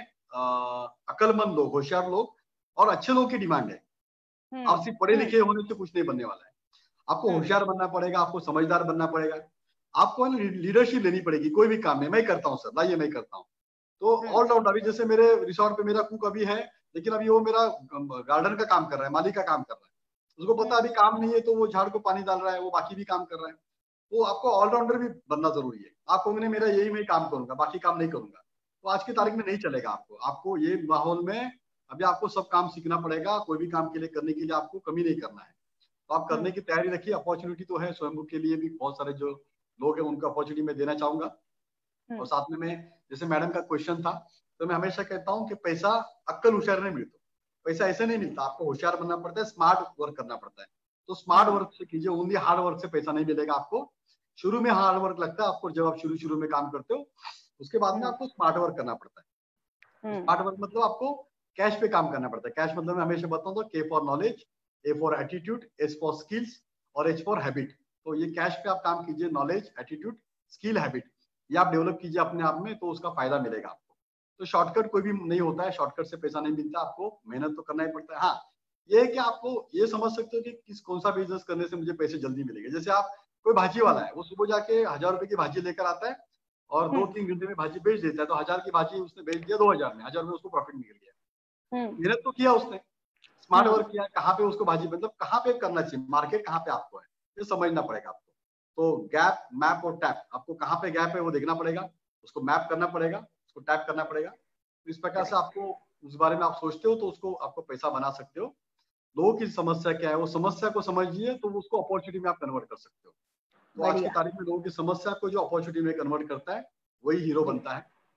अक्लमंद लोग, होशियार लोग और अच्छे लोग की डिमांड है। आप सिर्फ पढ़े लिखे होने से कुछ नहीं बनने वाला है, आपको होशियार बनना पड़ेगा, आपको समझदार बनना पड़ेगा, आपको लीडरशिप लेनी पड़ेगी कोई भी काम में। मैं करता हूँ सर, लाइए मैं करता हूँ। तो ऑलराउंडर, अभी जैसे मेरे रिसोर्ट पे मेरा कुक अभी है, लेकिन अभी वो मेरा गार्डन का काम कर रहा है, माली का काम कर रहा है, उसको पता अभी काम नहीं है तो वो झाड़ को पानी डाल रहा है, वो बाकी भी काम कर रहा है। तो आपको ऑलराउंडर भी बनना जरूरी है। आप कहोगे मेरा यही मैं काम करूंगा, बाकी काम नहीं करूंगा, तो आज की तारीख में नहीं चलेगा। आपको आपको ये माहौल में अभी आपको सब काम सीखना पड़ेगा, कोई भी काम के लिए करने के लिए आपको कमी नहीं करना है। तो आप करने की तैयारी रखिए। अपॉर्चुनिटी तो है, स्वयंभू के लिए भी बहुत सारे जो लोग हैं उनको अपॉर्चुनिटी मैं देना चाहूंगा। और साथ में मैं, जैसे मैडम का क्वेश्चन था, तो मैं हमेशा कहता हूँ कि पैसा अक्कल होशियार नहीं मिलता, पैसा ऐसे नहीं मिलता, आपको होशियार बनना पड़ता है, स्मार्ट वर्क करना पड़ता है। तो स्मार्ट वर्क से कीजिए, ओनली हार्ड वर्क से पैसा नहीं मिलेगा आपको। शुरू में हार्ड वर्क लगता है आपको, जब आप शुरू शुरू में काम करते हो, उसके बाद में आपको स्मार्ट वर्क करना पड़ता है। स्मार्ट वर्क मतलब आपको कैश पे काम करना पड़ता है। कैश मतलब मैं हमेशा बताऊं तो K for knowledge, A for attitude, S for skills और एच फॉर हैबिट। तो ये कैश पे आप काम कीजिए, नॉलेज, एटीट्यूड, स्किल, हैबिट, ये आप डेवलप कीजिए अपने आप में, तो उसका फायदा मिलेगा आपको। तो शॉर्टकट कोई भी नहीं होता है, शॉर्टकट से पैसा नहीं मिलता, आपको मेहनत तो करना ही पड़ता है। हाँ, ये है कि आपको ये समझ सकते हो कि किस कौन सा बिजनेस करने से मुझे पैसे जल्दी मिलेंगे। जैसे आप, कोई भाजी वाला है, वो सुबह जाके हजार रुपए की भाजी लेकर आता है और दो तीन घंटे में भाजी बेच देता है, तो हजार की भाजी उसने बेच दिया दो हजार में, हजार में उसको प्रॉफिट निकल गया। मेहनत तो किया उसने, स्मार्ट वर्क किया, कहाँ पे उसको भाजी, मतलब कहाँ पे करना चाहिए, मार्केट कहाँ पे आपको है, ये समझना पड़ेगा आपको। तो गैप, मैप और टैप, आपको कहाँ पे गैप है वो देखना पड़ेगा, उसको मैप करना पड़ेगा, उसको टैप करना पड़ेगा। तो इस प्रकार से आपको उस बारे में आप सोचते हो तो उसको आपको पैसा बना सकते हो। लोगों की समस्या क्या है, वो समस्या को समझिए तो उसको अपॉर्चुनिटी में आप कन्वर्ट कर सकते हो। तो आज की तारीख में लोगों की समस्या को जो अपॉर्चुनिटी में कन्वर्ट करता है वही हीरो बनता है।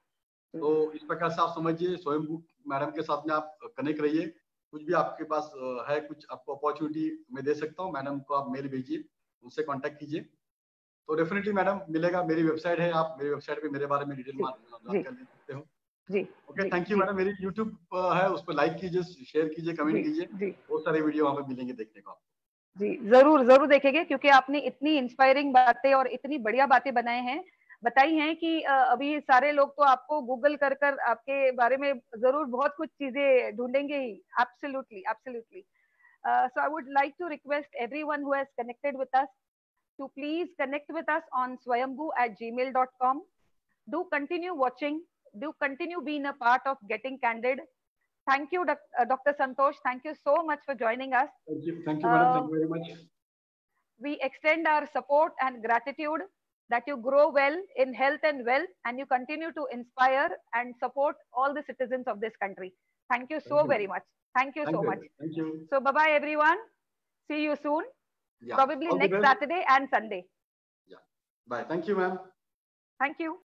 तो इस प्रकार से आप समझिए, स्वयंभू मैडम के साथ में आप कनेक्ट रहिए। कुछ भी आपके पास है, कुछ आपको अपॉर्चुनिटी मैं दे सकता हूँ, मैडम को आप मेल भेजिए, उनसे कांटेक्ट कीजिए, तो डेफिनेटली मैडम मिलेगा। मेरी वेबसाइट है, आप मेरी वेबसाइट पे मेरे बारे में डिटेल जानकारी ले सकते हो। जी, ओके, थैंक यू मैडम। मेरी यूट्यूब है, उस पर लाइक कीजिए, शेयर कीजिए, कमेंट कीजिए, बहुत सारे वीडियो वहाँ पे मिलेंगे देखने को आपको। जी, जरूर जरूर देखेंगे, क्योंकि आपने इतनी इंस्पायरिंग बातें और इतनी बढ़िया बातें बनाए हैं बताई हैं कि अभी सारे लोग तो आपको गूगल कर कर आपके बारे में जरूर बहुत कुछ चीजें ढूंढेंगे ही। Absolutely, absolutely. So I would like to request everyone who has connected with us to please connect with us on swayambhu at gmail dot com. Do continue watching. Do continue being a part of Getting Candid. Thank you, Doctor Santosh. Thank you so much for joining us. Thank you, thank you, madam. Uh, Thank you very much. We extend our support and gratitude that you grow well in health and wealth, and you continue to inspire and support all the citizens of this country. Thank you so thank very you. much. Thank you thank so you. much. Thank you. So bye-bye, everyone. See you soon. Yeah. Probably all next Saturday and Sunday. Yeah. Bye. Thank you, ma'am. Thank you.